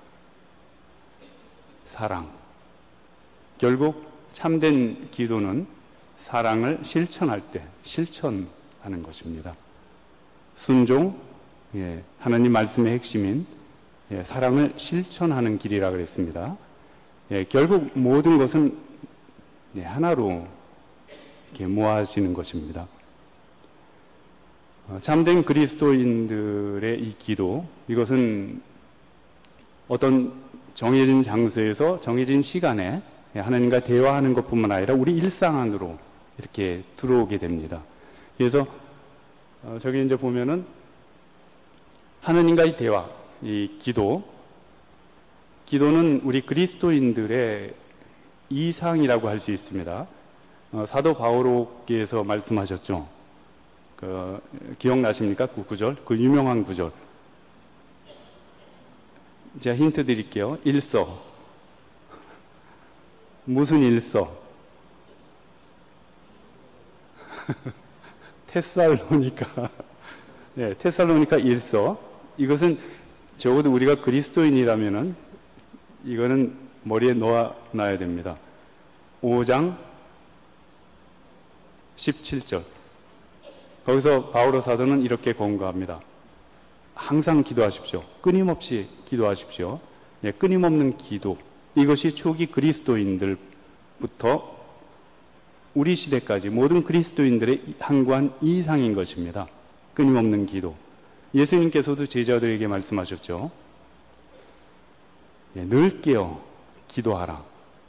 사랑. 결국 참된 기도는 사랑을 실천할 때 실천하는 것입니다. 순종, 예, 하나님 말씀의 핵심인 예, 사랑을 실천하는 길이라 그랬습니다. 예, 결국 모든 것은 예, 하나로 이렇게 모아지는 것입니다. 어, 참된 그리스도인들의 이 기도, 이것은 어떤 정해진 장소에서 정해진 시간에 하나님과 대화하는 것뿐만 아니라 우리 일상 안으로 이렇게 들어오게 됩니다. 그래서 어, 저기 이제 보면은 하나님과의 대화, 이 기도, 기도는 우리 그리스도인들의 이상이라고 할 수 있습니다. 어, 사도 바오로께서 말씀하셨죠. 그, 기억나십니까? 그 구절, 그 유명한 구절. 제가 힌트 드릴게요. 일서. 무슨 일서? 테살로니가. 네, 테살로니가 일서. 이것은 적어도 우리가 그리스도인이라면은 이거는 머리에 넣어놔야 됩니다. 오 장 십칠 절. 거기서 바오로 사도는 이렇게 권고합니다. 항상 기도하십시오. 끊임없이 기도하십시오. 예, 끊임없는 기도. 이것이 초기 그리스도인들부터 우리 시대까지 모든 그리스도인들의 항구한 이상인 것입니다. 끊임없는 기도. 예수님께서도 제자들에게 말씀하셨죠. 예, 늘 깨어 기도하라.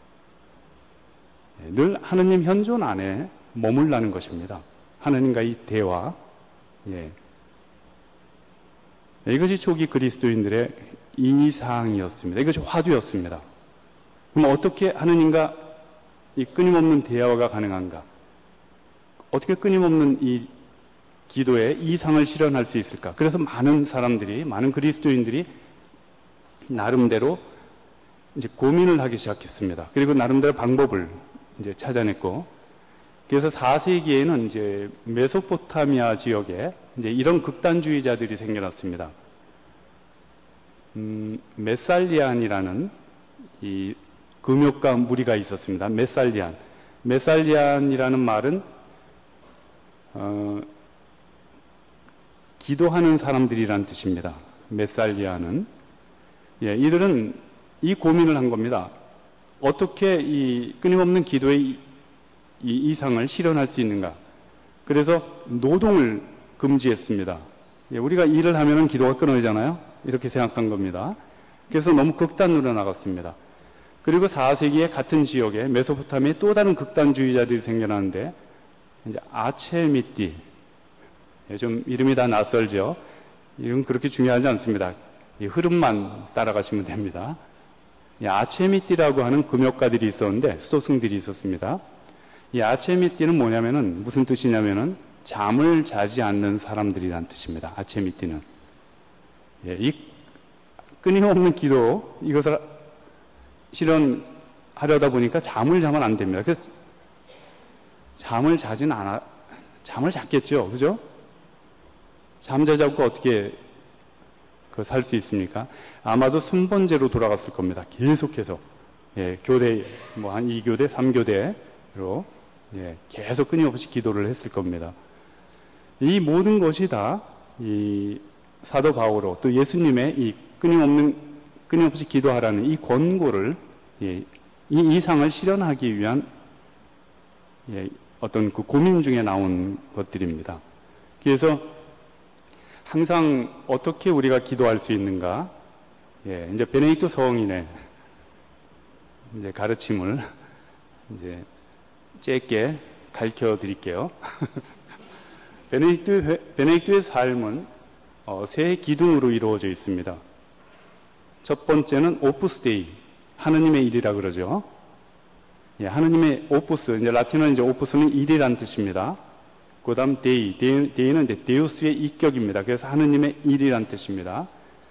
예, 늘 하느님 현존 안에 머물라는 것입니다. 하나님과의 대화. 예. 이것이 초기 그리스도인들의 이상이었습니다. 이것이 화두였습니다. 그럼 어떻게 하느님과 이 끊임없는 대화가 가능한가? 어떻게 끊임없는 이 기도에 이상을 실현할 수 있을까? 그래서 많은 사람들이, 많은 그리스도인들이 나름대로 이제 고민을 하기 시작했습니다. 그리고 나름대로 방법을 이제 찾아냈고, 그래서 사 세기에는 이제 메소포타미아 지역에 이제 이런 극단주의자들이 생겨났습니다. 음, 메살리안이라는 이 금욕가 무리가 있었습니다. 메살리안. 메살리안이라는 말은 어, 기도하는 사람들이란 뜻입니다. 메살리안은. 예, 이들은 이 고민을 한 겁니다. 어떻게 이 끊임없는 기도의 이 이상을 실현할 수 있는가? 그래서 노동을 금지했습니다. 예, 우리가 일을 하면은 기도가 끊어지잖아요. 이렇게 생각한 겁니다. 그래서 너무 극단으로 나갔습니다. 그리고 사 세기에 같은 지역에 메소포타미아에 또 다른 극단주의자들이 생겨나는데 이제 아체미띠, 예, 좀 이름이 다 낯설죠. 이건 그렇게 중요하지 않습니다. 이 흐름만 따라가시면 됩니다. 이 아체미띠라고 하는 금욕가들이 있었는데 수도승들이 있었습니다. 이 아체미띠는 뭐냐면은 무슨 뜻이냐면은 잠을 자지 않는 사람들이란 뜻입니다. 아체미띠는. 예, 이 끊임없는 기도 이것을 실현하려다 보니까 잠을 자면 안 됩니다. 그래서 잠을 자진 않아 잠을 잤겠죠, 그죠? 잠자지 않고 어떻게 그 살 수 있습니까? 아마도 순번제로 돌아갔을 겁니다. 계속해서 예, 교대 뭐 한 이 교대, 삼 교대로 예, 계속 끊임없이 기도를 했을 겁니다. 이 모든 것이 다 이 사도 바오로 또 예수님의 이 끊임없는 끊임없이 기도하라는 이 권고를 예, 이 이상을 실현하기 위한 예, 어떤 그 고민 중에 나온 것들입니다. 그래서 항상 어떻게 우리가 기도할 수 있는가? 예, 이제 베네딕토 성인의 이제 가르침을 이제 짧게 가르쳐 드릴게요. 베네딕토, 베네딕토의 삶은 어, 세 기둥으로 이루어져 있습니다. 첫 번째는 오푸스 데이, 하느님의 일이라 그러죠. 예, 하느님의 오푸스, 이제 라틴어 이제 오푸스는 일이란 뜻입니다. 그 다음 데이, 데이, 데이는 이제 데우스의 인격입니다. 그래서 하느님의 일이란 뜻입니다.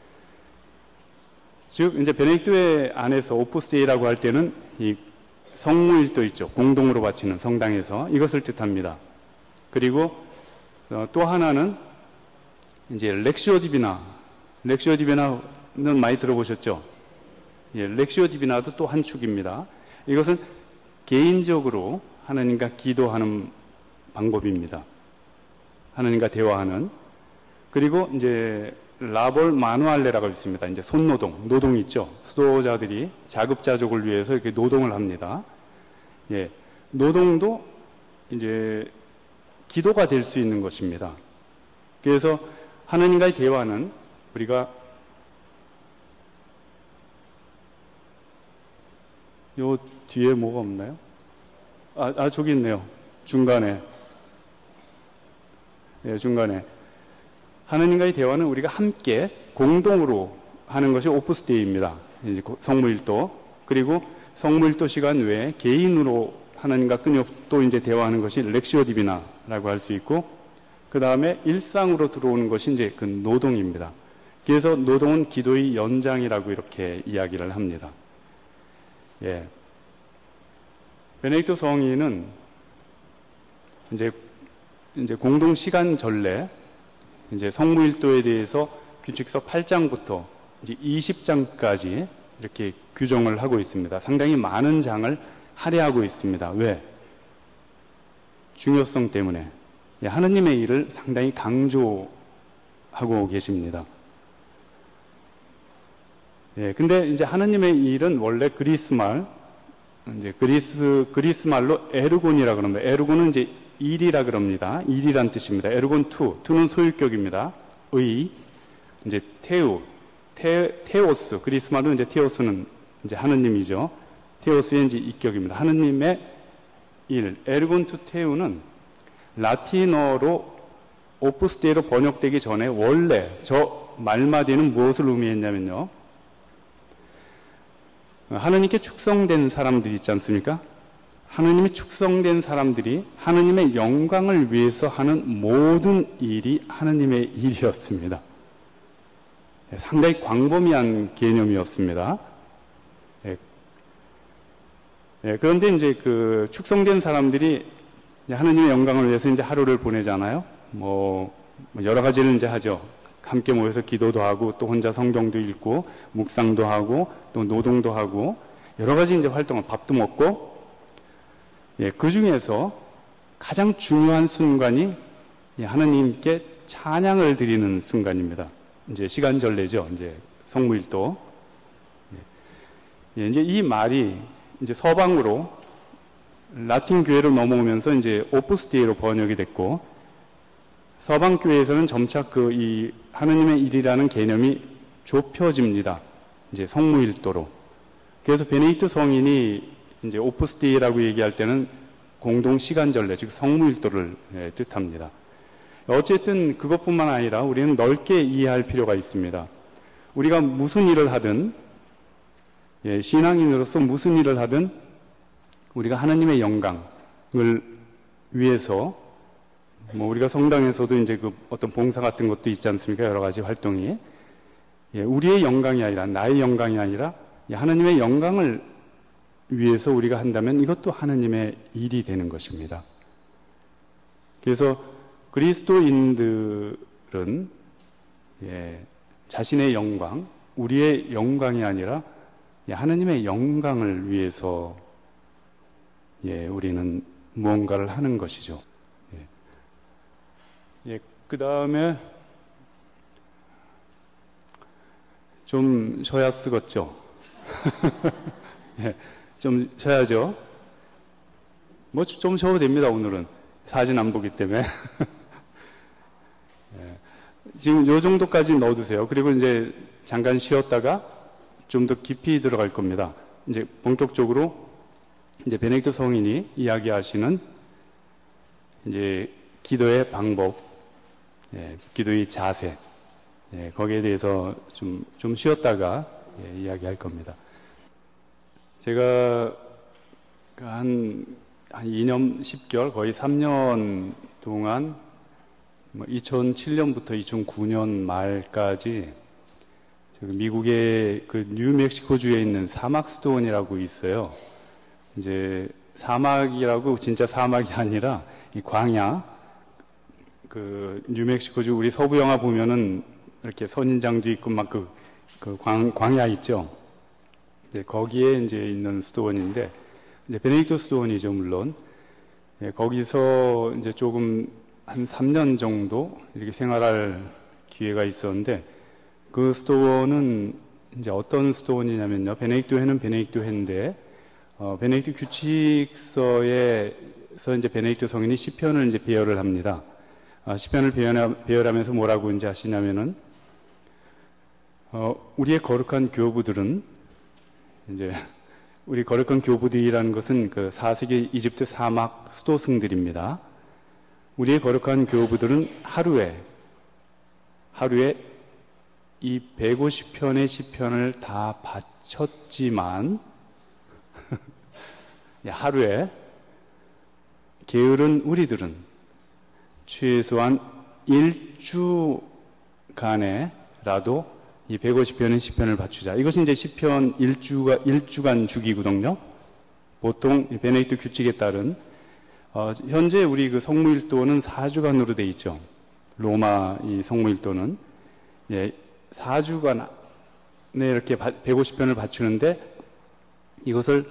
즉, 이제 베네딕토의 안에서 오푸스 데이라고 할 때는 이 성무일도 있죠. 공동으로 바치는 성당에서 이것을 뜻합니다. 그리고 어, 또 하나는 이제 렉시오 디비나, 렉시오 디비나는 많이 들어보셨죠? 예, 렉시오 디비나도 또 한 축입니다. 이것은 개인적으로 하나님과 기도하는 방법입니다. 하나님과 대화하는. 그리고 이제 라볼 마누알레라고 있습니다. 이제 손노동, 노동 있죠. 수도자들이 자급자족을 위해서 이렇게 노동을 합니다. 예, 노동도 이제 기도가 될 수 있는 것입니다. 그래서 하나님과의 대화는 우리가 요 뒤에 뭐가 없나요? 아, 아 저기 있네요. 중간에. 예, 중간에. 하나님과의 대화는 우리가 함께 공동으로 하는 것이 오프스데이입니다. 이제 성무일도. 그리고 성무일도 시간 외에 개인으로 하나님과 끊임 또 이제 대화하는 것이 렉시오 디비나라고 할 수 있고, 그 다음에 일상으로 들어오는 것이 이제 그 노동입니다. 그래서 노동은 기도의 연장이라고 이렇게 이야기를 합니다. 예. 베네딕토 성인은 이제 이제 공동 시간 전례, 이제 성무일도에 대해서 규칙서 팔 장부터 이제 이십 장까지 이렇게 규정을 하고 있습니다. 상당히 많은 장을 할애하고 있습니다. 왜? 중요성 때문에. 예, 하느님의 일을 상당히 강조하고 계십니다. 예, 근데 이제 하느님의 일은 원래 그리스 말, 이제 그리스, 그리스 말로 에르곤이라 그럽니다. 에르곤은 이제 일이라 그럽니다. 일이란 뜻입니다. 에르곤 투, 투는 소유격입니다. 의, 이제 테우, 테, 테오스, 그리스 말로 이제 테오스는 이제 하느님이죠. 테오스의 이제 이격입니다. 하느님의 일, 에르곤 투 테우는 라틴어로 오프스데이로 번역되기 전에 원래 저 말마디는 무엇을 의미했냐면요. 하느님께 축성된 사람들이 있지 않습니까? 하느님이 축성된 사람들이 하느님의 영광을 위해서 하는 모든 일이 하느님의 일이었습니다. 상당히 광범위한 개념이었습니다. 예. 예, 그런데 이제 그 축성된 사람들이 하느님의 영광을 위해서 이제 하루를 보내잖아요. 뭐 여러 가지를 이제 하죠. 함께 모여서 기도도 하고 또 혼자 성경도 읽고 묵상도 하고 또 노동도 하고 여러 가지 이제 활동을, 밥도 먹고. 예, 그 중에서 가장 중요한 순간이 하나님께 찬양을 드리는 순간입니다. 이제 시간 전례죠. 이제 성무일도. 예, 이제 이 말이 이제 서방으로 라틴 교회로 넘어오면서 이제 오프스데이로 번역이 됐고, 서방 교회에서는 점차 그 이 하느님의 일이라는 개념이 좁혀집니다. 이제 성무일도로. 그래서 베네딕토 성인이 이제 오프스데이라고 얘기할 때는 공동 시간 전례, 즉 성무일도를 예, 뜻합니다. 어쨌든 그것뿐만 아니라 우리는 넓게 이해할 필요가 있습니다. 우리가 무슨 일을 하든, 예, 신앙인으로서 무슨 일을 하든 우리가 하나님의 영광을 위해서, 뭐 우리가 성당에서도 이제 그 어떤 봉사 같은 것도 있지 않습니까? 여러 가지 활동이. 예, 우리의 영광이 아니라, 나의 영광이 아니라 예, 하나님의 영광을 위해서 우리가 한다면 이것도 하나님의 일이 되는 것입니다. 그래서 그리스도인들은 예, 자신의 영광, 우리의 영광이 아니라 예, 하나님의 영광을 위해서 예, 우리는 무언가를 하는 것이죠. 예, 예, 그 다음에 좀 쉬어야 쓰겠죠. 예, 좀 쉬어야죠. 뭐 좀 쉬어도 됩니다. 오늘은 사진 안 보기 때문에. 예, 지금 요 정도까지 넣어두세요. 그리고 이제 잠깐 쉬었다가 좀 더 깊이 들어갈 겁니다. 이제 본격적으로 이제 베네딕토 성인이 이야기하시는 이제 기도의 방법, 예, 기도의 자세, 예, 거기에 대해서 좀, 좀 쉬었다가 예, 이야기할 겁니다. 제가 한, 한 이 년 십 개월, 거의 삼 년 동안 뭐 이천칠 년부터 이천구 년 말까지 미국의 그 뉴멕시코주에 있는 사막 수도원이라고 있어요. 이제 사막이라고 진짜 사막이 아니라 이 광야, 그 뉴멕시코주 우리 서부 영화 보면은 이렇게 선인장도 있고 막 그 그 광, 광야 있죠. 이제 거기에 이제 있는 수도원인데, 이제 베네딕토 수도원이죠, 물론. 예, 거기서 이제 조금 한 삼 년 정도 이렇게 생활할 기회가 있었는데, 그 스토어는 이제 어떤 스토어냐면요, 베네딕토 회는 베네딕토 회인데, 어, 베네딕토 규칙서에서 이제 베네딕토 성인이 시편을 이제 배열을 합니다. 아, 시편을 배열하, 배열하면서 뭐라고 이제 하시냐면은, 어, 우리의 거룩한 교부들은 이제 우리 거룩한 교부들이라는 것은 그 사 세기 이집트 사막 수도승들입니다. 우리의 거룩한 교부들은 하루에 하루에 이 백오십 편의 시편을 다 바쳤지만 하루에 게으른 우리들은 최소한 일주간에라도 이 백오십 편의 시편을 바치자. 이것이 이제 시편 일주가, 일주간 주기거든요. 보통 베네딕토 규칙에 따른, 어, 현재 우리 그 성무일도는 사 주간으로 되어 있죠. 로마 이 성무일도는. 예, 사 주간에 이렇게 백오십 편을 바치는데 이것을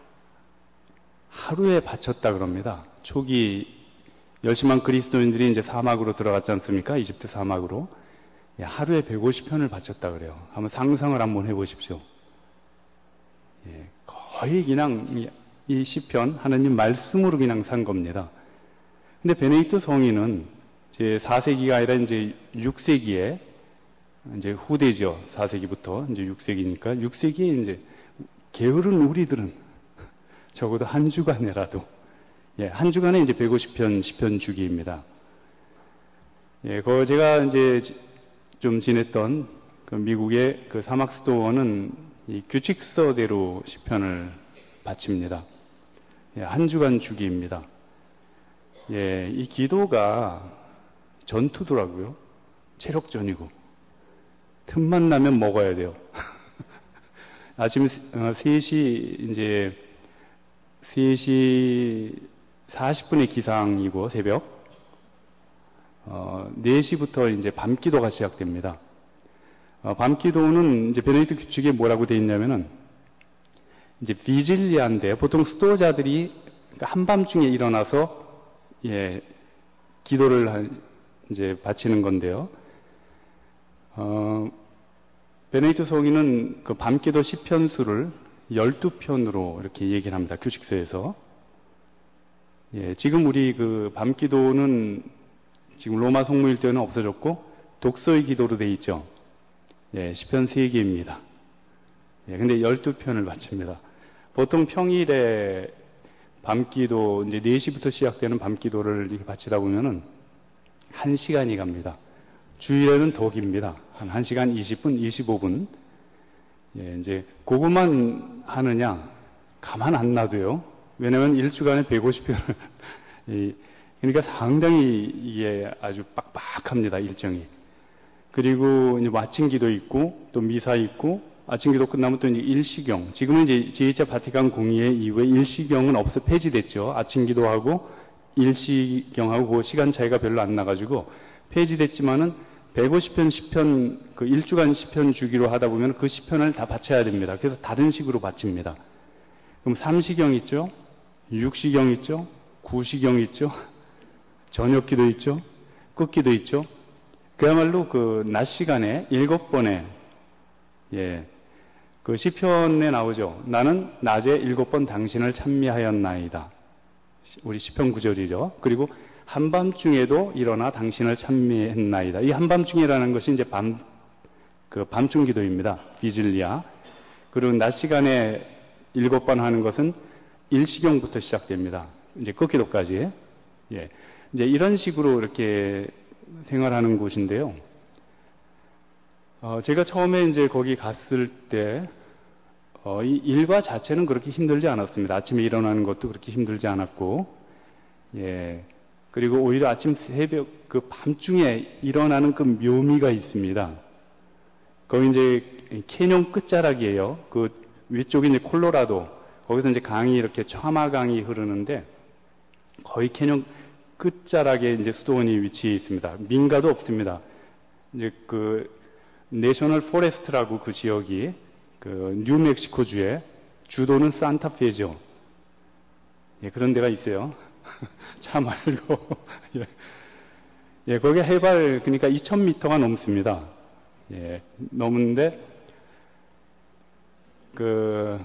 하루에 바쳤다 그럽니다. 초기 열심한 그리스도인들이 이제 사막으로 들어갔지 않습니까? 이집트 사막으로. 예, 하루에 백오십 편을 바쳤다 그래요. 한번 상상을 한번 해보십시오. 예, 거의 그냥 이, 이 시편 하나님 말씀으로 그냥 산 겁니다. 근데 베네딕토 성인은 이제 사 세기가 아니라 이제 육 세기에 이제 후대죠. 사 세기부터 이제 육 세기니까 육 세기에 이제 게으른 우리들은 적어도 한 주간에라도, 예, 한 주간에 이제 백오십 편 시편 주기입니다. 예, 그 제가 이제 좀 지냈던 그 미국의 그 사막 스토어는 이 규칙서대로 시편을 바칩니다. 예, 한 주간 주기입니다. 예, 이 기도가 전투더라고요. 체력전이고. 틈만 나면 먹어야 돼요. 아침 세 시, 이제 세 시 사십 분의 기상이고, 새벽. 어, 네 시부터 이제 밤기도가 시작됩니다. 어, 밤기도는 이제 베네딕토 규칙에 뭐라고 되어 있냐면은, 이제 비질리아인데, 보통 수도자들이 한밤중에 일어나서, 예, 기도를 한, 이제 바치는 건데요. 어, 베네딕토 성인은 그 밤기도 시편수를 열두 편으로 이렇게 얘기를 합니다. 규칙서에서. 예, 지금 우리 그 밤기도는 지금 로마 성무일 때는 없어졌고 독서의 기도로 돼 있죠. 예, 시편 세 개입니다. 예, 근데 열두 편을 바칩니다. 보통 평일에 밤기도 이제 네 시부터 시작되는 밤기도를 이렇게 바치다 보면은 한 시간이 갑니다. 주일에는 더 깁니다. 한 1시간 이십 분, 이십오 분. 예, 이제 그것만 하느냐? 가만 안 놔둬요. 왜냐면 일주간에 백오십 편을 이, 그러니까 상당히 이게 아주 빡빡합니다, 일정이. 그리고 이제 아침 기도 있고, 또 미사 있고, 아침 기도 끝나면 또 이제 일시경. 지금은 이제 제이 차 바티칸 공의회 이후에 일시경은 없어 폐지됐죠. 아침 기도하고 일시경하고 그 시간 차이가 별로 안 나가지고 폐지됐지만은 백오십 편 시편, 그 일주간 시편 주기로 하다 보면 그 시편을 다 바쳐야 됩니다. 그래서 다른 식으로 바칩니다. 그럼 삼시경 있죠? 육시경 있죠? 구시경 있죠? 저녁 기도 있죠? 끝기도 있죠? 그야말로 그 낮 시간에 일곱 번에, 예, 그 시편에 나오죠. 나는 낮에 일곱 번 당신을 찬미하였나이다. 우리 시편 구절이죠. 그리고 한밤중에도 일어나 당신을 찬미했나이다. 이 한밤중이라는 것이 이제 밤, 그 밤중 기도입니다. 비질리아. 그리고 낮 시간에 일곱 번 하는 것은 일시경부터 시작됩니다. 이제 끝기도까지. 예. 이제 이런 식으로 이렇게 생활하는 곳인데요. 어, 제가 처음에 이제 거기 갔을 때, 어, 이 일과 자체는 그렇게 힘들지 않았습니다. 아침에 일어나는 것도 그렇게 힘들지 않았고, 예. 그리고 오히려 아침 새벽, 그 밤중에 일어나는 그 묘미가 있습니다. 거기 이제 캐년 끝자락이에요. 그 위쪽이 이제 콜로라도, 거기서 이제 강이 이렇게 차마강이 흐르는데, 거의 캐년 끝자락에 이제 수도원이 위치해 있습니다. 민가도 없습니다. 이제 그 내셔널 포레스트라고 그 지역이 그 뉴멕시코주에 주도는 산타페죠. 예, 그런 데가 있어요. 차 말고. 예. 예, 거기 해발, 그러니까 이천 미터가 넘습니다. 예, 넘는데, 그,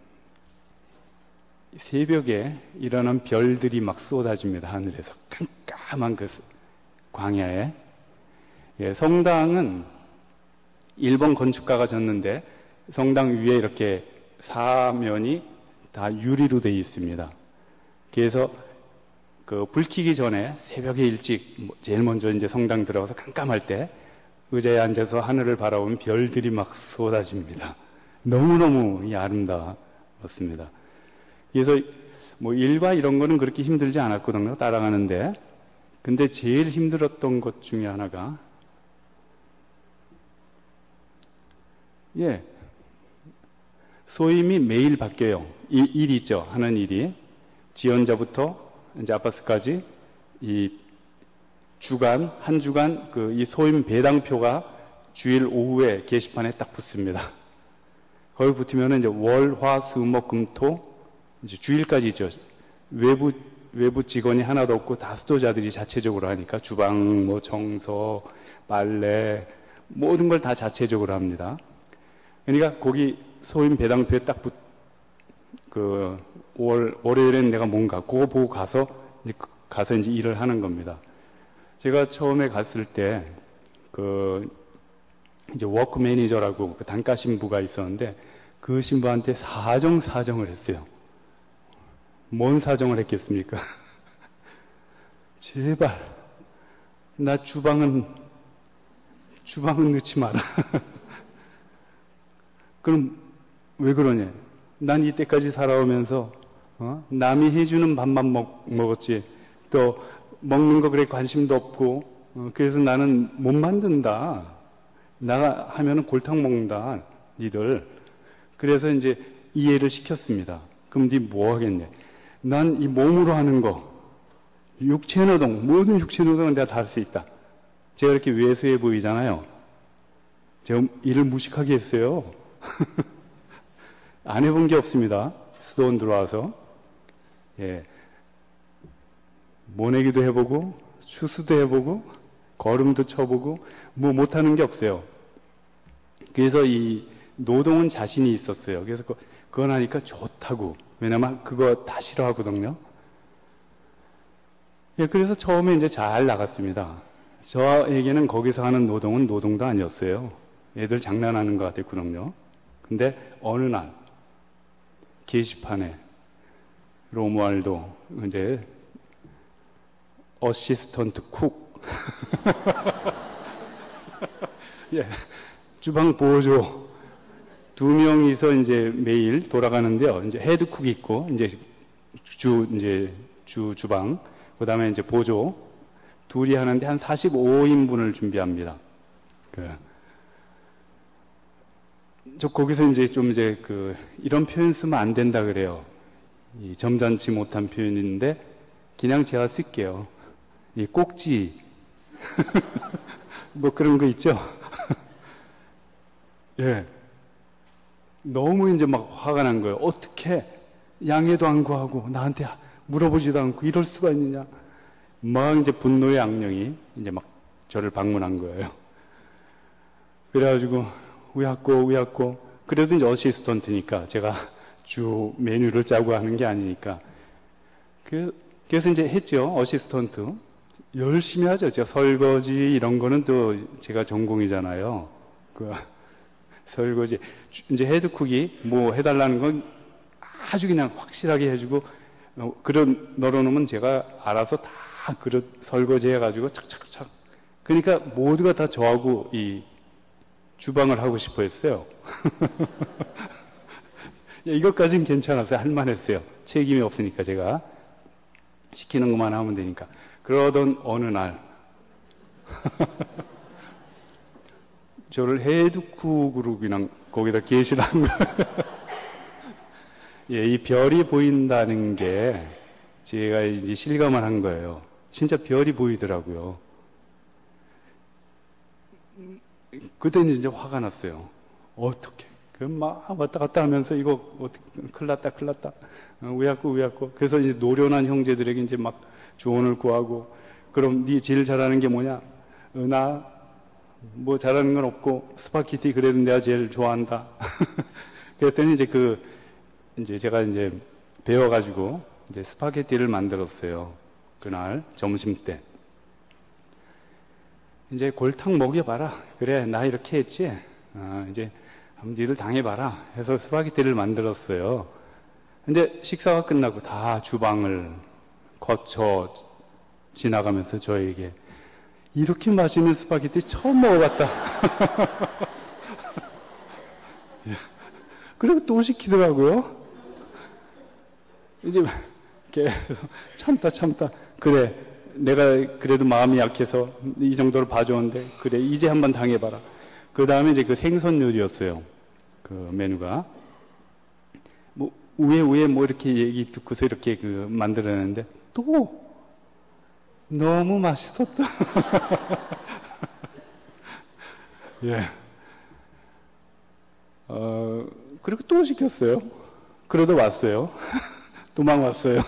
새벽에 일어난 별들이 막 쏟아집니다. 하늘에서. 깜깜한 그 광야에. 예, 성당은 일본 건축가가 졌는데, 성당 위에 이렇게 사면이 다 유리로 되어 있습니다. 그래서 그 불 켜기 전에 새벽에 일찍 제일 먼저 이제 성당 들어가서 깜깜할 때 의자에 앉아서 하늘을 바라보면 별들이 막 쏟아집니다. 너무너무 아름다웠습니다. 그래서 뭐 일과 이런 거는 그렇게 힘들지 않았거든요. 따라가는데. 근데 제일 힘들었던 것 중에 하나가 예, 소임이 매일 바뀌어요. 이 일이 있죠. 하는 일이. 지원자부터 이제 아파스까지 이 주간, 한 주간 그 이 소임 배당표가 주일 오후에 게시판에 딱 붙습니다. 거기 붙으면 이제 월, 화, 수, 목, 금, 토, 이제 주일까지 있죠. 외부, 외부 직원이 하나도 없고 다 수도자들이 자체적으로 하니까 주방, 뭐 청소, 빨래, 모든 걸 다 자체적으로 합니다. 그러니까 거기 소임 배당표에 딱 붙, 그, 월, 월요일엔 내가 뭔가, 그거 보고 가서, 이제 가서 이제 일을 하는 겁니다. 제가 처음에 갔을 때, 그, 이제 워크 매니저라고 그 단가 신부가 있었는데, 그 신부한테 사정, 사정을 했어요. 뭔 사정을 했겠습니까? 제발, 나 주방은, 주방은 넣지 마라. 그럼, 왜 그러냐? 난 이때까지 살아오면서 어? 남이 해주는 밥만 먹, 먹었지 또 먹는 거 그래 관심도 없고 어, 그래서 나는 못 만든다. 나가 하면은 골탕 먹는다 니들. 그래서 이제 이해를 시켰습니다. 그럼 니 뭐 하겠냐? 난 이 몸으로 하는 거 육체노동 모든 육체노동은 내가 다 할 수 있다. 제가 이렇게 외소해 보이잖아요. 제가 일을 무식하게 했어요. 안 해본 게 없습니다. 수도원 들어와서. 예. 모내기도 해보고, 추수도 해보고, 걸음도 쳐보고, 뭐 못하는 게 없어요. 그래서 이 노동은 자신이 있었어요. 그래서 그건 하니까 좋다고. 왜냐면 그거 다 싫어하거든요. 예, 그래서 처음에 이제 잘 나갔습니다. 저에게는 거기서 하는 노동은 노동도 아니었어요. 애들 장난하는 것 같았거든요. 근데 어느 날, 게시판에 로무알도 이제 어시스턴트 쿡 예, 주방 보조 두 명이서 이제 매일 돌아가는데요. 이제 헤드쿡이 있고 이제 주 이제 주 주방 그다음에 이제 보조 둘이 하는데 한 사십오 인분을 준비합니다. 그 저 거기서 이제 좀 이제 그 이런 표현 쓰면 안 된다 그래요. 이 점잖지 못한 표현인데 그냥 제가 쓸게요. 이 꼭지 뭐 그런 거 있죠. 예. 너무 이제 막 화가 난 거예요. 어떻게 양해도 안 구하고 나한테 물어보지도 않고 이럴 수가 있느냐. 막 이제 분노의 악령이 이제 막 저를 방문한 거예요. 그래가지고 우약고 우약고 그래도 이제 어시스턴트니까 제가 주 메뉴를 짜고 하는 게 아니니까 그래서 이제 했죠. 어시스턴트 열심히 하죠. 제가 설거지 이런 거는 또 제가 전공이잖아요. 그 설거지 이제 헤드쿡이 뭐 해달라는 건 아주 그냥 확실하게 해주고 그런 널어놓으면 제가 알아서 다 그릇 설거지 해가지고 착착착 그러니까 모두가 다 저하고 이 주방을 하고 싶어 했어요. 이것까지는 괜찮았어요. 할만했어요. 책임이 없으니까 제가 시키는 것만 하면 되니까. 그러던 어느 날 저를 헤드쿡으로 그냥 거기다 계시란 거예요. 예, 이 별이 보인다는 게 제가 이제 실감을 한 거예요. 진짜 별이 보이더라고요. 그때는 이제 화가 났어요. 어떻게 그럼 막 왔다 갔다 하면서 이거 어떻게, 큰일 났다, 큰일 났다. 어, 왜 왔고, 왜 왔고. 그래서 이제 노련한 형제들에게 이제 막 조언을 구하고, 그럼 네 제일 잘하는 게 뭐냐? 어, 나, 뭐 잘하는 건 없고, 스파게티 그래도 내가 제일 좋아한다. 그랬더니 이제 그, 이제 제가 이제 배워가지고, 이제 스파게티를 만들었어요. 그날, 점심 때. 이제 골탕 먹여봐라. 그래, 나 이렇게 했지? 어, 이제, 한번 니들 당해봐라 해서 스파게티를 만들었어요. 근데 식사가 끝나고 다 주방을 거쳐 지나가면서 저에게 이렇게 맛있는 스파게티 처음 먹어봤다. 그리고 또 시키더라고요. 이제 계속 참다 참다. 그래, 내가 그래도 마음이 약해서 이 정도로 봐줬는데 그래, 이제 한번 당해봐라. 그 다음에 이제 그 생선 요리였어요. 그 메뉴가. 뭐, 우에, 우에 뭐 이렇게 얘기 듣고서 이렇게 그 만들어냈는데, 또! 너무 맛있었다. 예. 어, 그리고 또 시켰어요. 그러다 왔어요. 도망 왔어요.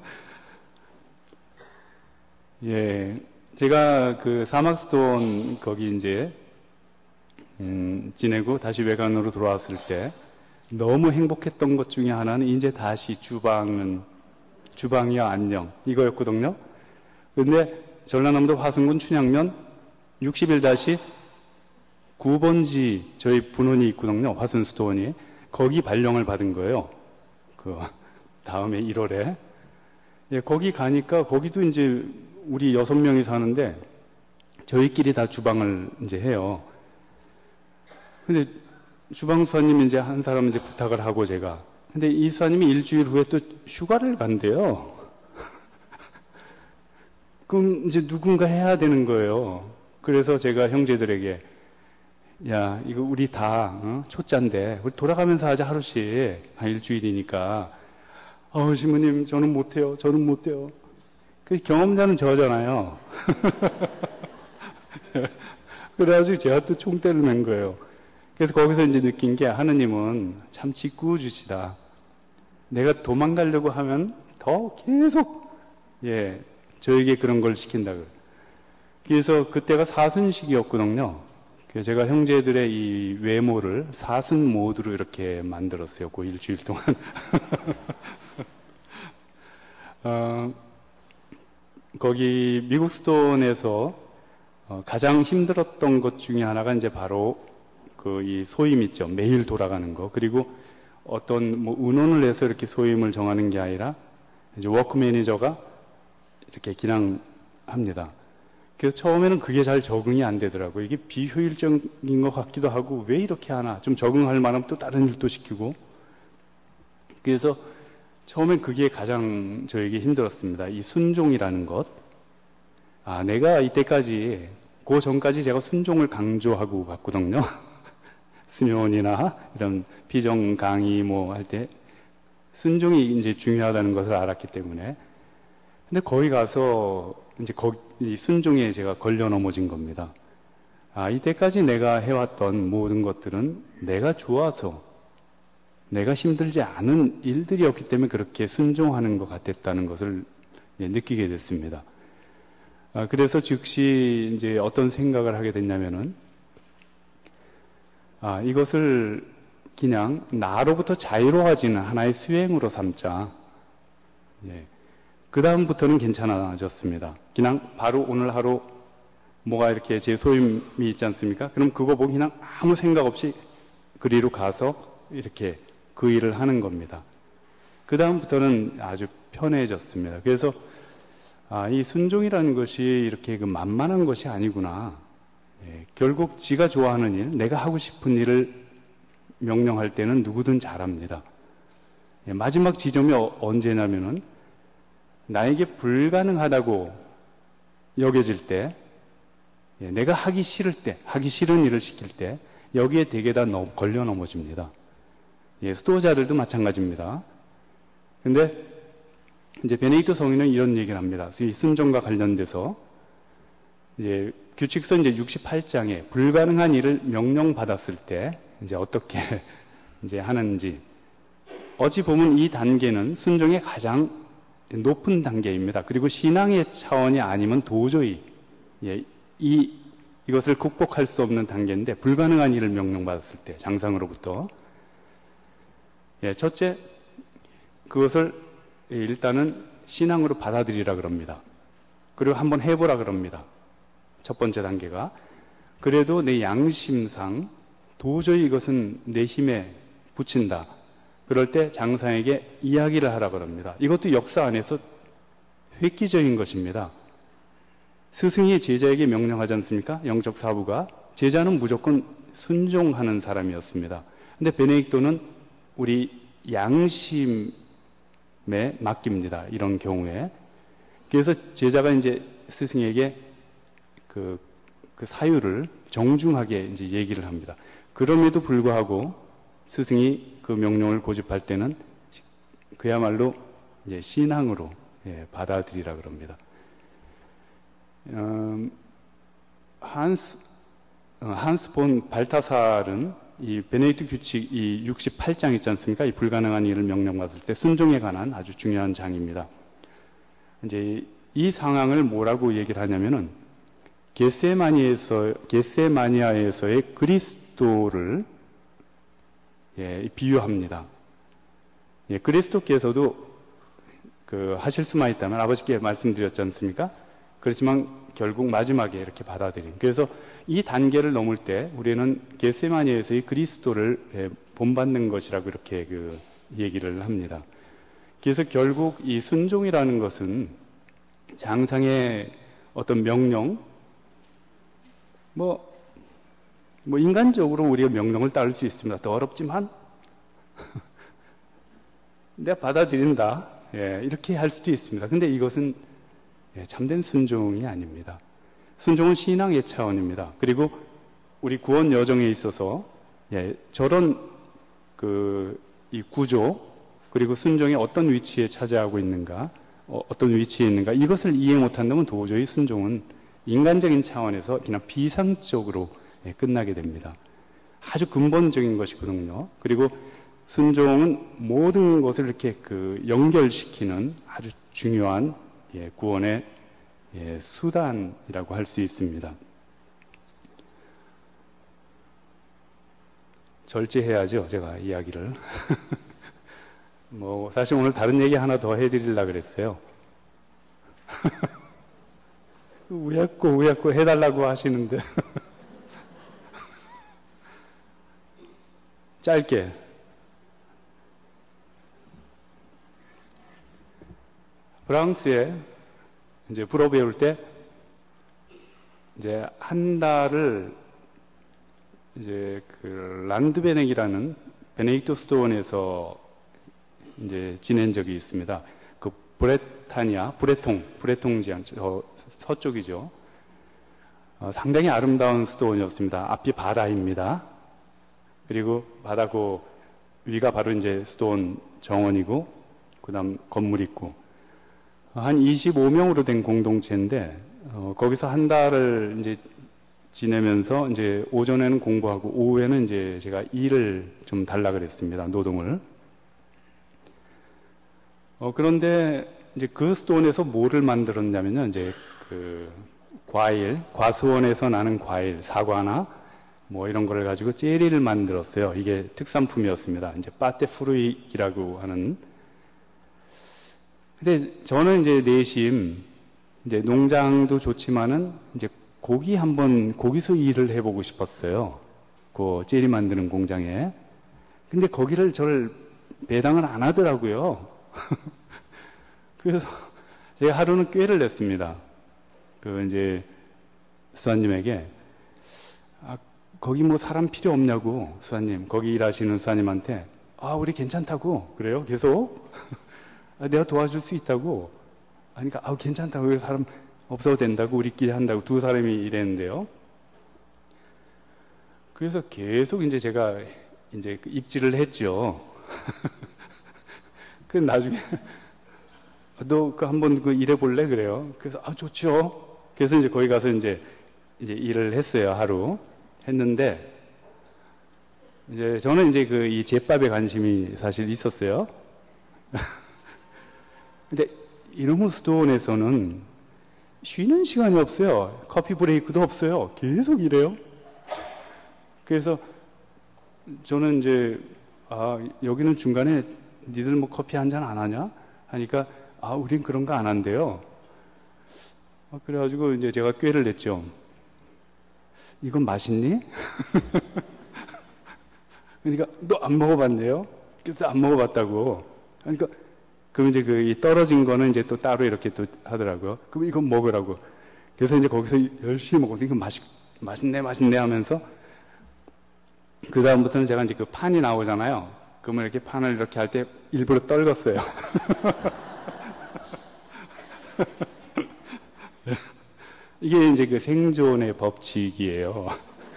예. 제가 그 사막스톤 거기 이제 음, 지내고 다시 외관으로 돌아왔을 때 너무 행복했던 것 중에 하나는 이제 다시 주방은 주방이야 안녕 이거였거든요. 근데 전라남도 화성군 춘향면 육십 일 구 번지 저희 분원이 있거든요. 화순스토원이. 거기 발령을 받은 거예요. 그 다음에 일월에. 예, 거기 가니까 거기도 이제 우리 여섯 명이 사는데 저희끼리 다 주방을 이제 해요. 근데 주방수사님 이제 한 사람 이제 부탁을 하고 제가. 근데 이 수사님이 일주일 후에 또 휴가를 간대요. 그럼 이제 누군가 해야 되는 거예요. 그래서 제가 형제들에게 야, 이거 우리 다 어? 초짜인데 우리 돌아가면서 하자 하루씩. 한 일주일이니까. 아우 신부님 저는 못해요. 저는 못해요. 그 경험자는 저잖아요. 그래가지고 제가 또 총대를 맨 거예요. 그래서 거기서 이제 느낀 게 하느님은 참 짓궂으시다. 내가 도망가려고 하면 더 계속 예 저에게 그런 걸 시킨다. 그래서 그때가 사순식이었거든요. 그래서 제가 형제들의 이 외모를 사순 모드로 이렇게 만들었어요. 그 일주일 동안. 어, 거기 미국 스톤에서 어, 가장 힘들었던 것 중에 하나가 이제 바로 그 이 소임 있죠. 매일 돌아가는 거. 그리고 어떤 뭐 의논을 해서 이렇게 소임을 정하는 게 아니라 이제 워크 매니저가 이렇게 그냥 합니다. 그래서 처음에는 그게 잘 적응이 안 되더라고요. 이게 비효율적인 것 같기도 하고 왜 이렇게 하나 좀 적응할 만하면 또 다른 일도 시키고. 그래서 처음엔 그게 가장 저에게 힘들었습니다. 이 순종이라는 것. 아, 내가 이때까지 그 전까지 제가 순종을 강조하고 갔거든요. 수면이나 이런 비정 강의 뭐 할 때 순종이 이제 중요하다는 것을 알았기 때문에. 근데 거기 가서 이제 거기 이 순종에 제가 걸려 넘어진 겁니다. 아, 이때까지 내가 해왔던 모든 것들은 내가 좋아서 내가 힘들지 않은 일들이었기 때문에 그렇게 순종하는 것 같았다는 것을 예, 느끼게 됐습니다. 아, 그래서 즉시 이제 어떤 생각을 하게 됐냐면은 아, 이것을 그냥 나로부터 자유로워지는 하나의 수행으로 삼자. 예. 그 다음부터는 괜찮아졌습니다. 그냥 바로 오늘 하루 뭐가 이렇게 제 소임이 있지 않습니까? 그럼 그거 보고 그냥 아무 생각 없이 그리로 가서 이렇게 그 일을 하는 겁니다. 그 다음부터는 아주 편해졌습니다. 그래서 아, 이 순종이라는 것이 이렇게 그 만만한 것이 아니구나. 예, 결국 지가 좋아하는 일, 내가 하고 싶은 일을 명령할 때는 누구든 잘합니다. 예, 마지막 지점이 어, 언제냐면은 나에게 불가능하다고 여겨질 때, 예, 내가 하기 싫을 때, 하기 싫은 일을 시킬 때 여기에 되게 다 넘, 걸려 넘어집니다. 예, 수도자들도 마찬가지입니다. 근데 이제 베네딕토 성인은 이런 얘기를 합니다. 이 순종과 관련돼서 이제 규칙서 이제 육십팔 장에 불가능한 일을 명령받았을 때 이제 어떻게 이제 하는지, 어찌 보면 이 단계는 순종의 가장 높은 단계입니다. 그리고 신앙의 차원이 아니면 도저히 예, 이 이것을 극복할 수 없는 단계인데, 불가능한 일을 명령받았을 때 장상으로부터 예, 첫째, 그것을 일단은 신앙으로 받아들이라 그럽니다. 그리고 한번 해보라 그럽니다. 첫 번째 단계가. 그래도 내 양심상 도저히 이것은 내 힘에 부친다. 그럴 때 장상에게 이야기를 하라 그럽니다. 이것도 역사 안에서 획기적인 것입니다. 스승이 제자에게 명령하지 않습니까? 영적 사부가. 제자는 무조건 순종하는 사람이었습니다. 근데 베네딕토는 우리 양심에 맡깁니다. 이런 경우에. 그래서 제자가 이제 스승에게 그, 그 사유를 정중하게 이제 얘기를 합니다. 그럼에도 불구하고 스승이 그 명령을 고집할 때는 그야말로 이제 신앙으로 예, 받아들이라 그럽니다. 음, 한스, 어, 한스 본 발타살은 이 베네딕토 규칙 이 육십팔 장 있지 않습니까? 이 불가능한 일을 명령받을 때 순종에 관한 아주 중요한 장입니다. 이제 이 상황을 뭐라고 얘기를 하냐면은 겟세마니에서 겟세마니아에서의 그리스도를 예, 비유합니다. 예, 그리스도께서도 그 하실 수만 있다면 아버지께 말씀드렸지 않습니까? 그렇지만 결국 마지막에 이렇게 받아들인. 그래서 이 단계를 넘을 때 우리는 겟세마니에서의 그리스도를 예, 본받는 것이라고 이렇게 그 얘기를 합니다. 그래서 결국 이 순종이라는 것은 장상의 어떤 명령, 뭐, 뭐 인간적으로 우리가 명령을 따를 수 있습니다. 더 어렵지만 내가 받아들인다. 예, 이렇게 할 수도 있습니다. 근데 이것은 예, 참된 순종이 아닙니다. 순종은 신앙의 차원입니다. 그리고 우리 구원 여정에 있어서 예, 저런 그 이 구조 그리고 순종이 어떤 위치에 차지하고 있는가, 어, 어떤 위치에 있는가, 이것을 이해 못한다면 도저히 순종은 인간적인 차원에서 그냥 비상적으로 예, 끝나게 됩니다. 아주 근본적인 것이거든요. 그리고 순종은 모든 것을 이렇게 그 연결시키는 아주 중요한 예, 구원의 예, 수단이라고 할 수 있습니다. 절제해야죠, 제가 이야기를. 뭐 사실 오늘 다른 얘기 하나 더 해드리려고 그랬어요. 우약고 우약고 해달라고 하시는데 짧게. 프랑스에 이제 불어 배울 때 이제 한 달을 이제 그 란드베넥이라는 베네딕토 수도원에서 이제 지낸 적이 있습니다. 그 브레타니아, 브레통, 브레통 지역 저 서쪽이죠. 어, 상당히 아름다운 수도원이었습니다. 앞이 바다입니다. 그리고 바다고 위가 바로 이제 수도원 정원이고, 그다음 건물 있고, 한 이십오 명으로 된 공동체인데, 어, 거기서 한 달을 이제 지내면서 이제 오전에는 공부하고 오후에는 이제 제가 일을 좀 달라 그랬습니다. 노동을. 어, 그런데 이제 그 수도원에서 뭐를 만들었냐면요. 이제 그 과일, 과수원에서 나는 과일, 사과나 뭐 이런 거를 가지고 젤리를 만들었어요. 이게 특산품이었습니다. 이제 빠테프루이라고 하는. 근데 저는 이제 내심 이제 농장도 좋지만은 이제 고기 한번 거기서 일을 해보고 싶었어요. 그 젤리 만드는 공장에. 근데 거기를 저를 배당을 안 하더라고요. 그래서 제가 하루는 꾀를 냈습니다. 그 이제 수사님에게, 아, 거기 뭐 사람 필요 없냐고, 수사님, 거기 일하시는 수사님한테, 아, 우리 괜찮다고. 그래요? 계속? 아, 내가 도와줄 수 있다고. 그러니까, 아, 괜찮다고. 여기 사람 없어도 된다고. 우리끼리 한다고. 두 사람이 이랬는데요. 그래서 계속 이제 제가 이제 입질을 했죠. 그 나중에, 너 그 한번 그 일해볼래? 그래요. 그래서, 아, 좋죠. 그래서 이제 거기 가서 이제, 이제 일을 했어요. 하루. 했는데, 이제 저는 이제 그 이 제밥에 관심이 사실 있었어요. 근데 이놈의 수도원에서는 쉬는 시간이 없어요. 커피 브레이크도 없어요. 계속 이래요. 그래서 저는 이제 아 여기는 중간에 니들 뭐 커피 한 잔 안 하냐 하니까 아 우린 그런 거 안 한대요. 아, 그래가지고 이제 제가 꾀를 냈죠. 이건 맛있니? 그러니까 너 안 먹어봤네요. 그래서 안 먹어봤다고. 그러니까 그럼 이제 그 떨어진 거는 이제 또 따로 이렇게 또 하더라고요. 그럼 이건 먹으라고. 그래서 이제 거기서 열심히 먹어서 이거 맛있 맛있네 맛있네 하면서 그 다음부터는 제가 이제 그 판이 나오잖아요. 그러면 이렇게 판을 이렇게 할 때 일부러 떨궜어요. 이게 이제 그 생존의 법칙이에요.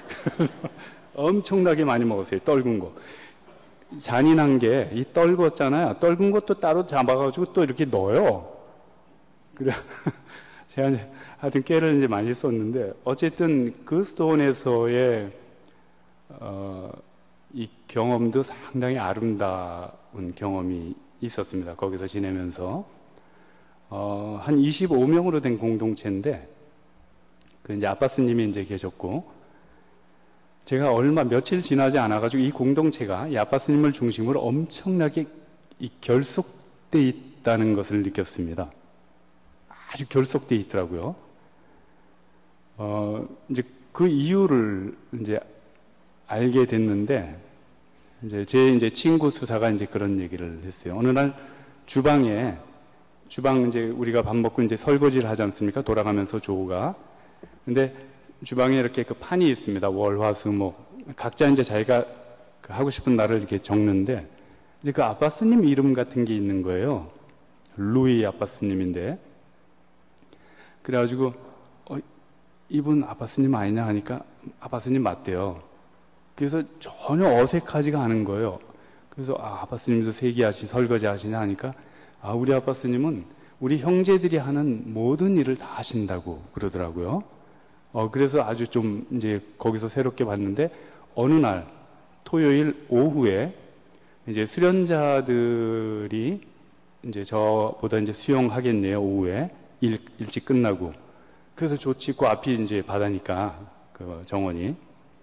엄청나게 많이 먹었어요. 떨군 거. 잔인한 게 이 떨궜잖아요. 떨군 것도 따로 잡아가지고 또 이렇게 넣어요. 그래 제가 이제 하여튼 깨를 이제 많이 썼는데 어쨌든 그 스톤에서의 어, 이 경험도 상당히 아름다운 경험이 있었습니다. 거기서 지내면서 어, 한 이십오 명으로 된 공동체인데 그 이제 아빠스님이 이제 계셨고. 제가 얼마 며칠 지나지 않아가지고 이 공동체가 이 아빠스님을 중심으로 엄청나게 이 결속돼 있다는 것을 느꼈습니다. 아주 결속돼 있더라고요. 어, 이제 그 이유를 이제 알게 됐는데, 이제 제 이제 친구 수사가 이제 그런 얘기를 했어요. 어느 날 주방에, 주방 이제 우리가 밥 먹고 이제 설거지를 하지 않습니까? 돌아가면서 조우가. 근데 주방에 이렇게 그 판이 있습니다. 월, 화, 수, 목. 각자 이제 자기가 그 하고 싶은 날을 이렇게 적는데, 이제 그 아빠스님 이름 같은 게 있는 거예요. 루이 아빠스님인데. 그래가지고, 어, 이분 아빠스님 아니냐 하니까 아빠스님 맞대요. 그래서 전혀 어색하지가 않은 거예요. 그래서 아, 아빠스님도 세기하시, 설거지 하시냐 하니까 아, 우리 아빠스님은 우리 형제들이 하는 모든 일을 다 하신다고 그러더라고요. 어, 그래서 아주 좀 이제 거기서 새롭게 봤는데 어느 날 토요일 오후에 이제 수련자들이 이제 저보다 이제 수영하겠네요. 오후에 일, 일찍 끝나고. 그래서 좋지, 그 앞이 이제 바다니까 그 정원이.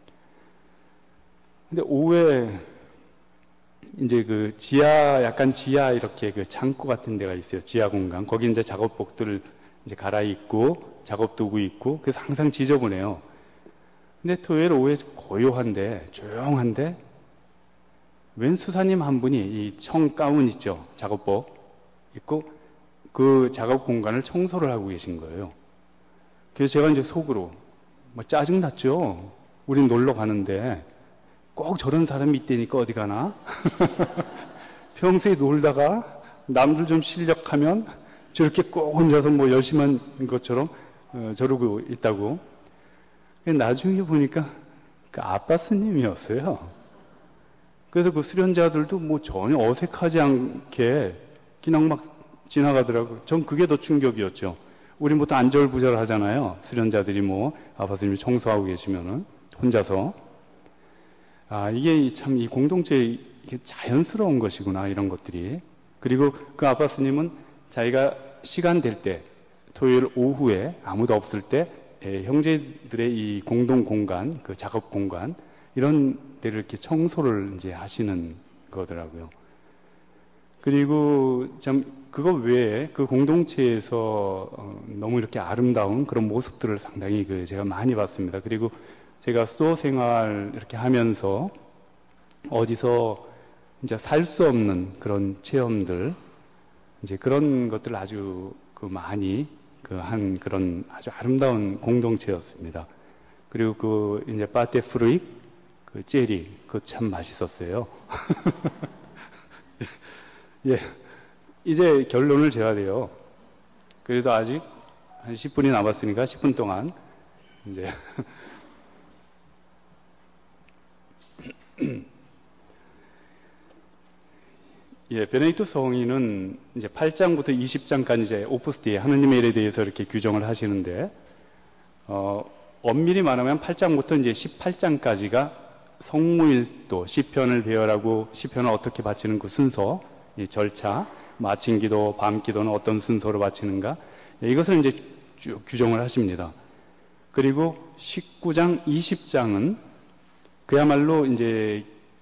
근데 오후에 이제 그 지하, 약간 지하 이렇게 그 창고 같은 데가 있어요. 지하 공간. 거기 이제 작업복들을 이제 갈아입고 작업 도구 있고, 그래서 항상 지저분해요. 근데 토요일 오후에 고요한데, 조용한데, 웬 수사님 한 분이 이 청 가운 있죠. 작업복 입고 그 작업 공간을 청소를 하고 계신 거예요. 그래서 제가 이제 속으로 뭐 짜증났죠. 우린 놀러 가는데 꼭 저런 사람이 있다니까 어디 가나? 평소에 놀다가 남들 좀 실력하면 저렇게 꼭 혼자서 뭐 열심히 한 것처럼 어, 저러고 있다고. 나중에 보니까 그 아빠 스님이었어요. 그래서 그 수련자들도 뭐 전혀 어색하지 않게 그냥 막 지나가더라고요. 전 그게 더 충격이었죠. 우린 보통 안절부절 하잖아요. 수련자들이 뭐 아빠 스님이 청소하고 계시면은 혼자서. 아, 이게 참 이 공동체 이게 자연스러운 것이구나, 이런 것들이. 그리고 그 아빠 스님은 자기가 시간 될 때, 토요일 오후에 아무도 없을 때, 예, 형제들의 이 공동 공간, 그 작업 공간, 이런 데를 이렇게 청소를 이제 하시는 거더라고요. 그리고 참, 그거 외에 그 공동체에서 어, 너무 이렇게 아름다운 그런 모습들을 상당히 그 제가 많이 봤습니다. 그리고 제가 수도 생활 이렇게 하면서 어디서 이제 살 수 없는 그런 체험들, 이제 그런 것들 아주 그 많이 그 한 그런 아주 아름다운 공동체였습니다. 그리고 그 이제 파테 프루익 그 젤리 그거 참 맛있었어요. 예, 이제 결론을 재야 돼요. 그래서 아직 한 십 분이 남았으니까 십 분 동안 이제 예, 베네딕토 성인은 이제 팔 장부터 이십 장까지 이제 오프스 데이, 하느님의 일에 대해서 이렇게 규정을 하시는데, 어, 엄밀히 말하면 팔 장부터 이제 십팔 장까지가 성무일도, 시편을 배열하고 시편을 어떻게 바치는 그 순서, 이 절차, 뭐 아침 기도, 밤 기도는 어떤 순서로 바치는가, 예, 이것을 이제 쭉 규정을 하십니다. 그리고 십구 장, 이십 장은 그야말로 이제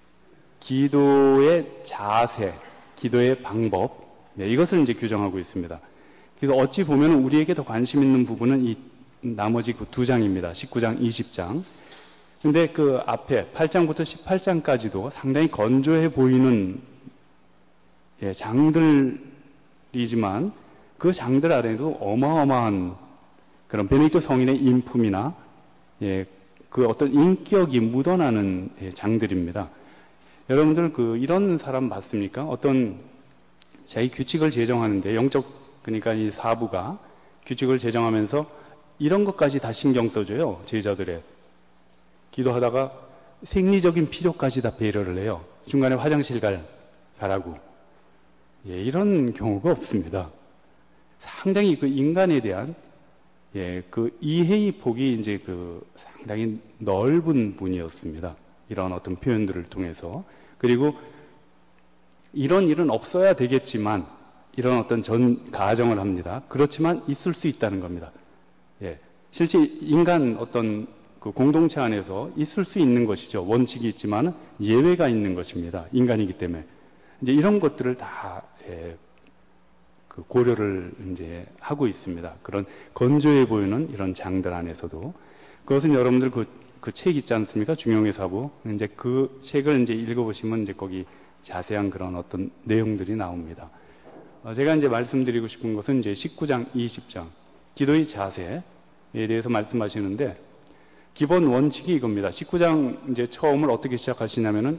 기도의 자세, 기도의 방법, 예, 이것을 이제 규정하고 있습니다. 그래서 어찌 보면 우리에게 더 관심 있는 부분은 이 나머지 그 두 장입니다. 십구 장, 이십 장. 근데 그 앞에 팔 장부터 십팔 장까지도 상당히 건조해 보이는, 예, 장들이지만 그 장들 아래에도 어마어마한 그런 베네딕토 성인의 인품이나, 예, 그 어떤 인격이 묻어나는, 예, 장들입니다. 여러분들 그 이런 사람 봤습니까? 어떤 자기 규칙을 제정하는데, 영적, 그러니까 이 사부가 규칙을 제정하면서 이런 것까지 다 신경 써줘요. 제자들의. 기도하다가 생리적인 필요까지 다 배려를 해요. 중간에 화장실 갈, 가라고. 예, 이런 경우가 없습니다. 상당히 그 인간에 대한, 예, 그 이해의 폭이 이제 그 상당히 넓은 분이었습니다. 이런 어떤 표현들을 통해서. 그리고 이런 일은 없어야 되겠지만, 이런 어떤 전 가정을 합니다. 그렇지만 있을 수 있다는 겁니다. 예, 실제 인간 어떤 그 공동체 안에서 있을 수 있는 것이죠. 원칙이 있지만 예외가 있는 것입니다. 인간이기 때문에. 이제 이런 것들을 다, 예, 그 고려를 이제 하고 있습니다. 그런 건조해 보이는 이런 장들 안에서도. 그것은 여러분들 그, 그 책 있지 않습니까? 중용의 사부. 이제 그 책을 이제 읽어보시면 이제 거기 자세한 그런 어떤 내용들이 나옵니다. 어, 제가 이제 말씀드리고 싶은 것은 이제 십구 장, 이십 장. 기도의 자세에 대해서 말씀하시는데, 기본 원칙이 이겁니다. 십구 장 이제 처음을 어떻게 시작하시냐면은,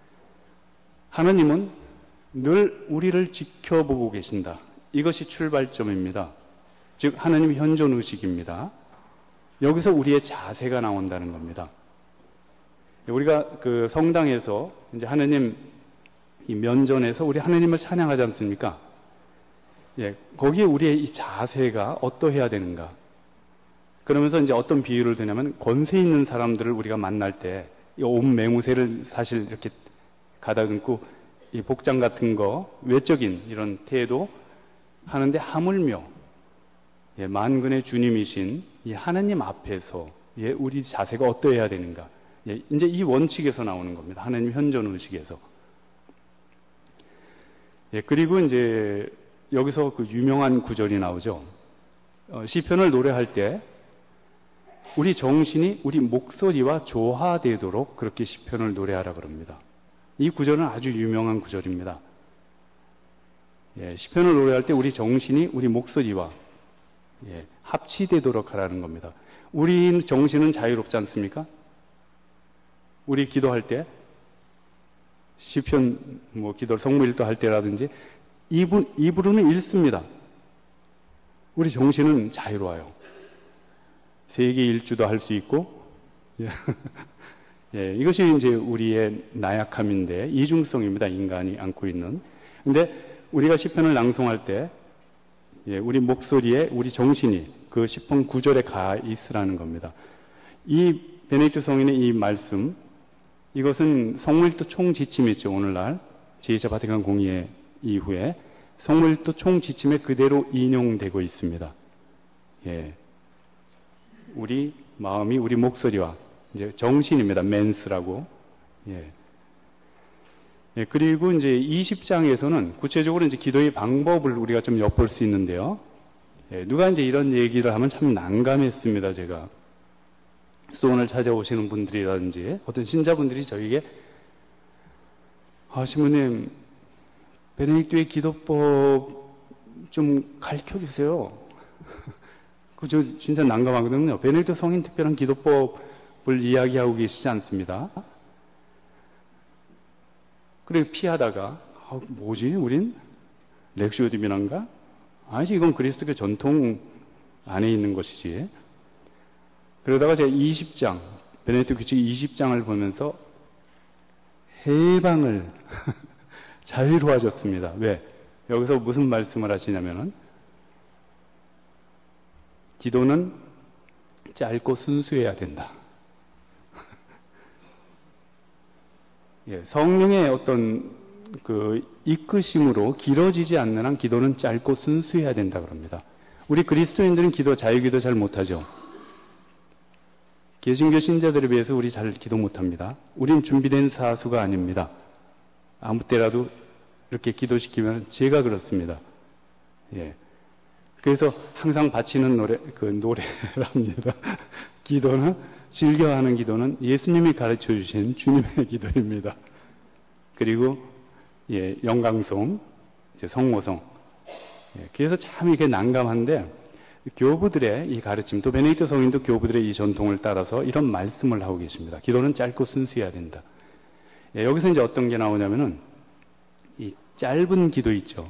하나님은 늘 우리를 지켜보고 계신다. 이것이 출발점입니다. 즉, 하나님 현존 의식입니다. 여기서 우리의 자세가 나온다는 겁니다. 우리가 그 성당에서 이제 하나님 이 면전에서 우리 하나님을 찬양하지 않습니까? 예, 거기에 우리의 이 자세가 어떠해야 되는가? 그러면서 이제 어떤 비유를 드냐면, 권세 있는 사람들을 우리가 만날 때, 이 온 맹우새를 사실 이렇게 가다듬고, 이 복장 같은 거, 외적인 이런 태도 하는데 하물며, 예, 만군의 주님이신 이 하나님 앞에서, 예, 우리 자세가 어떠해야 되는가? 예, 이제 이 원칙에서 나오는 겁니다. 하나님 현존 의식에서. 예, 그리고 이제 여기서 그 유명한 구절이 나오죠. 어, 시편을 노래할 때 우리 정신이 우리 목소리와 조화되도록 그렇게 시편을 노래하라 그럽니다. 이 구절은 아주 유명한 구절입니다. 예, 시편을 노래할 때 우리 정신이 우리 목소리와, 예, 합치되도록 하라는 겁니다. 우리 정신은 자유롭지 않습니까? 우리 기도할 때, 시편 뭐 기도 성무일도 할 때라든지 입은, 입으로는 읽습니다. 우리 정신은 자유로워요. 세계 일주도 할 수 있고, 예. 예, 이것이 이제 우리의 나약함인데, 이중성입니다. 인간이 안고 있는. 근데 우리가 시편을 낭송할 때, 예, 우리 목소리에 우리 정신이 그 시편 구절에 가 있으라는 겁니다. 이 베네딕토 성인의 이 말씀, 이것은 성무일도 총 지침이죠. 오늘날 제이 차 바티칸 공의회 이후에 성무일도 총 지침에 그대로 인용되고 있습니다. 예, 우리 마음이 우리 목소리와, 이제 정신입니다. 맨스라고. 예. 예, 그리고 이제 이십 장에서는 구체적으로 이제 기도의 방법을 우리가 좀 엿볼 수 있는데요. 예, 누가 이제 이런 얘기를 하면 참 난감했습니다. 제가 수도원을 찾아오시는 분들이라든지 어떤 신자분들이 저에게, 아, 신부님, 베네딕토의 기도법 좀 가르쳐 주세요. 그 저 진짜 난감하거든요. 베네딕토 성인 특별한 기도법을 이야기하고 계시지 않습니다. 그래 피하다가, 아, 뭐지? 우린 렉시오 디비나인가? 아니지, 이건 그리스도교 전통 안에 있는 것이지. 그러다가 제가 이십 장, 베네딕토 규칙 이십 장을 보면서 해방을 자유로워졌습니다. 왜? 여기서 무슨 말씀을 하시냐면은, 기도는 짧고 순수해야 된다. 예, 성령의 어떤 그 이끄심으로 길어지지 않는 한 기도는 짧고 순수해야 된다 그럽니다. 우리 그리스도인들은 기도, 자유기도 잘 못하죠. 개신교 신자들에 비해서 우리 잘 기도 못합니다. 우린 준비된 사수가 아닙니다. 아무 때라도 이렇게 기도시키면 제가 그렇습니다. 예. 그래서 항상 바치는 노래, 그 노래랍니다. 기도는, 즐겨하는 기도는 예수님이 가르쳐 주신 주님의 기도입니다. 그리고, 예, 영광송, 이제 성모송. 예, 그래서 참 이게 난감한데, 교부들의 이 가르침, 또 베네딕토 성인도 교부들의 이 전통을 따라서 이런 말씀을 하고 계십니다. 기도는 짧고 순수해야 된다. 예, 여기서 이제 어떤 게 나오냐면은, 이 짧은 기도 있죠.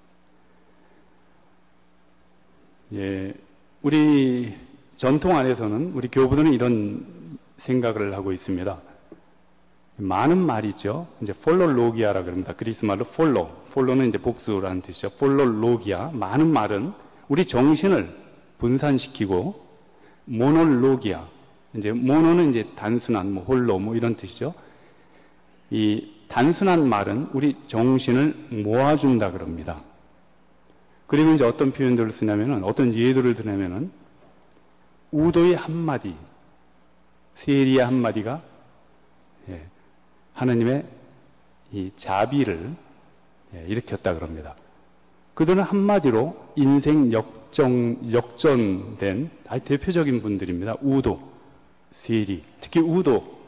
예, 우리 전통 안에서는, 우리 교부들은 이런 생각을 하고 있습니다. 많은 말이죠. 이제 폴로로기아라 그럽니다. 그리스 말로 폴로. 폴로는 이제 복수라는 뜻이죠. 폴로로기아. 많은 말은 우리 정신을 분산시키고, 모놀로기아. 이제 모노는 이제 단순한, 뭐 홀로, 뭐 이런 뜻이죠. 이 단순한 말은 우리 정신을 모아준다 그럽니다. 그리고 이제 어떤 표현들을 쓰냐면은, 어떤 예들을 드냐면은, 우도의 한마디, 세리의 한마디가, 예, 하느님의 이 자비를, 예, 일으켰다 그럽니다. 그들은 한마디로 인생 역정, 역전된 아주 대표적인 분들입니다. 우도, 세리, 특히 우도.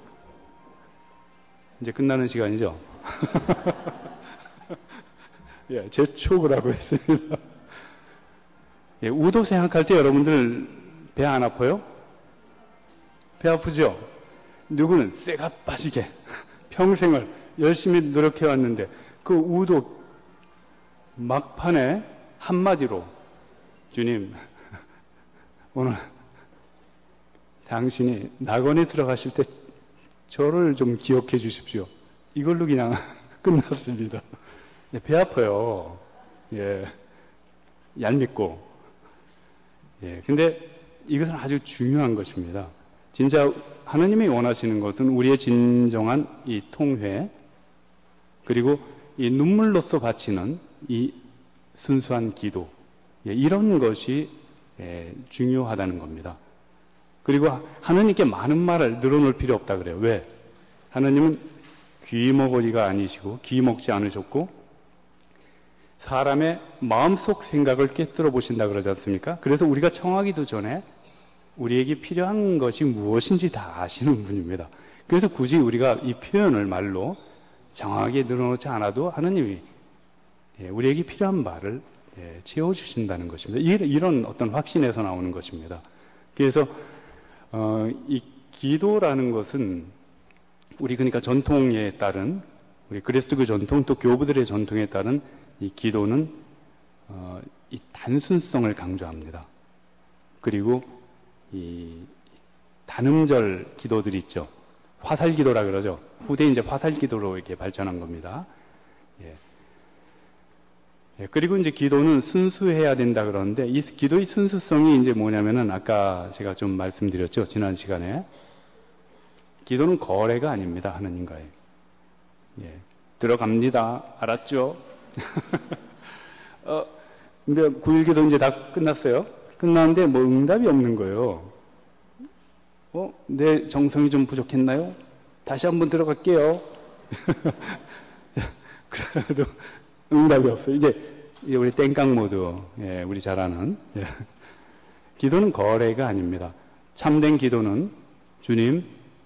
이제 끝나는 시간이죠? 예, 재촉을 하고 있습니다. 예, 우도 생각할 때 여러분들 배 안 아파요? 배 아프죠? 누구는 쇠가 빠지게 평생을 열심히 노력해 왔는데 그 우도 막판에 한마디로 주님 오늘 당신이 낙원에 들어가실 때 저를 좀 기억해 주십시오. 이걸로 그냥 끝났습니다. 예, 배 아파요. 예, 얄밉고. 예, 근데 이것은 아주 중요한 것입니다. 진짜 하나님이 원하시는 것은 우리의 진정한 이 통회, 그리고 이 눈물로써 바치는 이 순수한 기도, 예, 이런 것이 예, 중요하다는 겁니다. 그리고 하나님께 많은 말을 늘어놓을 필요 없다 그래요. 왜? 하나님은 귀머거리가 아니시고 귀 먹지 않으셨고 사람의 마음속 생각을 깨뜨려 보신다 그러지 않습니까? 그래서 우리가 청하기도 전에 우리에게 필요한 것이 무엇인지 다 아시는 분입니다. 그래서 굳이 우리가 이 표현을 말로 정확하게 늘어놓지 않아도 하나님이 우리에게 필요한 말을 채워주신다는 것입니다. 이런 어떤 확신에서 나오는 것입니다. 그래서 어, 이 기도라는 것은 우리 그러니까 전통에 따른 우리 그리스도교 전통 또 교부들의 전통에 따른 이 기도는 어, 이 단순성을 강조합니다. 그리고 이 단음절 기도들이 있죠. 화살 기도라 그러죠. 후대 이제 화살 기도로 이렇게 발전한 겁니다. 예. 예, 그리고 이제 기도는 순수해야 된다 그러는데 이 기도의 순수성이 이제 뭐냐면은 아까 제가 좀 말씀드렸죠. 지난 시간에 기도는 거래가 아닙니다. 하나님과의. 예. 들어갑니다. 알았죠? 어, 근데 구일기도 이제 다 끝났어요. 끝났는데 뭐 응답이 없는 거예요. 어? 내 정성이 좀 부족했나요? 다시 한번 들어갈게요. 그래도 응답이 없어요. 이제 우리 땡깡 모드, 예, 우리 잘 아는. 예. 기도는 거래가 아닙니다. 참된 기도는 주님,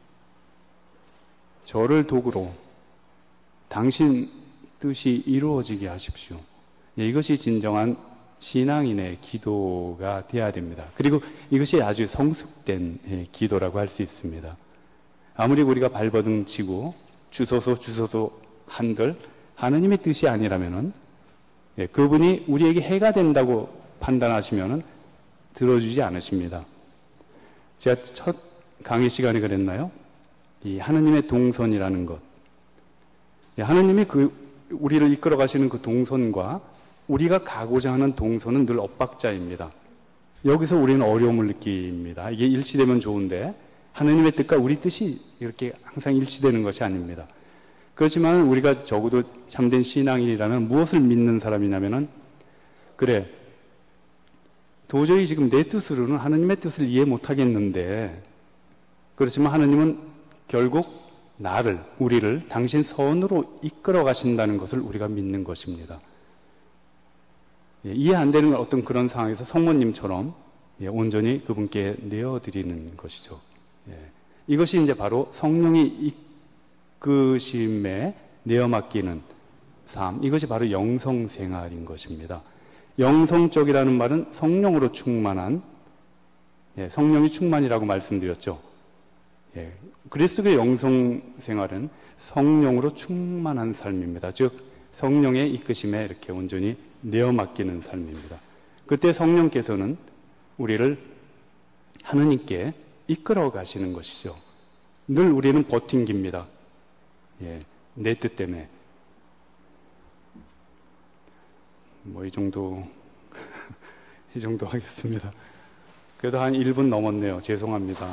저를 도구로 당신 뜻이 이루어지게 하십시오. 예, 이것이 진정한 신앙인의 기도가 되어야 됩니다. 그리고 이것이 아주 성숙된 예, 기도라고 할 수 있습니다. 아무리 우리가 발버둥 치고 주소서 주소서 한들 하나님의 뜻이 아니라면은 예, 그분이 우리에게 해가 된다고 판단하시면은 들어주지 않으십니다. 제가 첫 강의 시간에 그랬나요? 이 하나님의 동선이라는 것. 예, 하나님이 그 우리를 이끌어 가시는 그 동선과 우리가 가고자 하는 동선은 늘 엇박자입니다. 여기서 우리는 어려움을 느낍니다. 이게 일치되면 좋은데 하나님의 뜻과 우리 뜻이 이렇게 항상 일치되는 것이 아닙니다. 그렇지만 우리가 적어도 참된 신앙인이라면 무엇을 믿는 사람이냐면은, 그래, 도저히 지금 내 뜻으로는 하나님의 뜻을 이해 못하겠는데, 그렇지만 하나님은 결국 나를, 우리를 당신 선으로 이끌어 가신다는 것을 우리가 믿는 것입니다. 예, 이해 안 되는 어떤 그런 상황에서 성모님처럼 예, 온전히 그분께 내어드리는 것이죠. 예, 이것이 이제 바로 성령이 이끄심에 내어 맡기는 삶, 이것이 바로 영성 생활인 것입니다. 영성적이라는 말은 성령으로 충만한, 예, 성령이 충만이라고 말씀드렸죠. 예, 그리스도의 영성 생활은 성령으로 충만한 삶입니다. 즉 성령의 이끄심에 이렇게 온전히 내어 맡기는 삶입니다. 그때 성령께서는 우리를 하느님께 이끌어 가시는 것이죠. 늘 우리는 버팅깁니다. 예, 내 뜻 때문에. 뭐 이 정도 이 정도 하겠습니다. 그래도 한 일 분 넘었네요. 죄송합니다.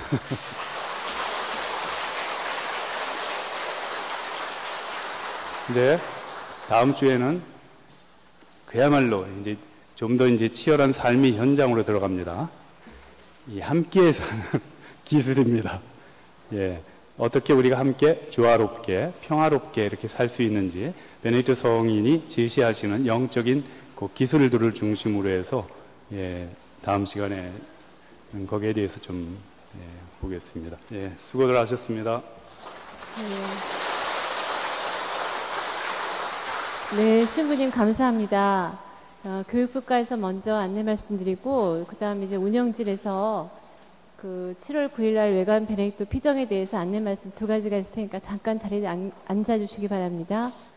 이제 다음 주에는 그야말로 이제 좀 더 이제 치열한 삶의 현장으로 들어갑니다. 이 함께 사는 기술입니다. 예, 어떻게 우리가 함께 조화롭게 평화롭게 이렇게 살 수 있는지 베네디토 성인이 제시하시는 영적인 그 기술들을 중심으로 해서 예, 다음 시간에 거기에 대해서 좀 예, 보겠습니다. 예, 수고들 하셨습니다. 네, 네 신부님 감사합니다. 어, 교육부과에서 먼저 안내 말씀드리고 그 다음 이제 운영진에서 그 칠월 구일 날 외관 베네딕토 피정에 대해서 안내 말씀 두 가지가 있을 테니까 잠깐 자리에 앉, 앉아주시기 바랍니다.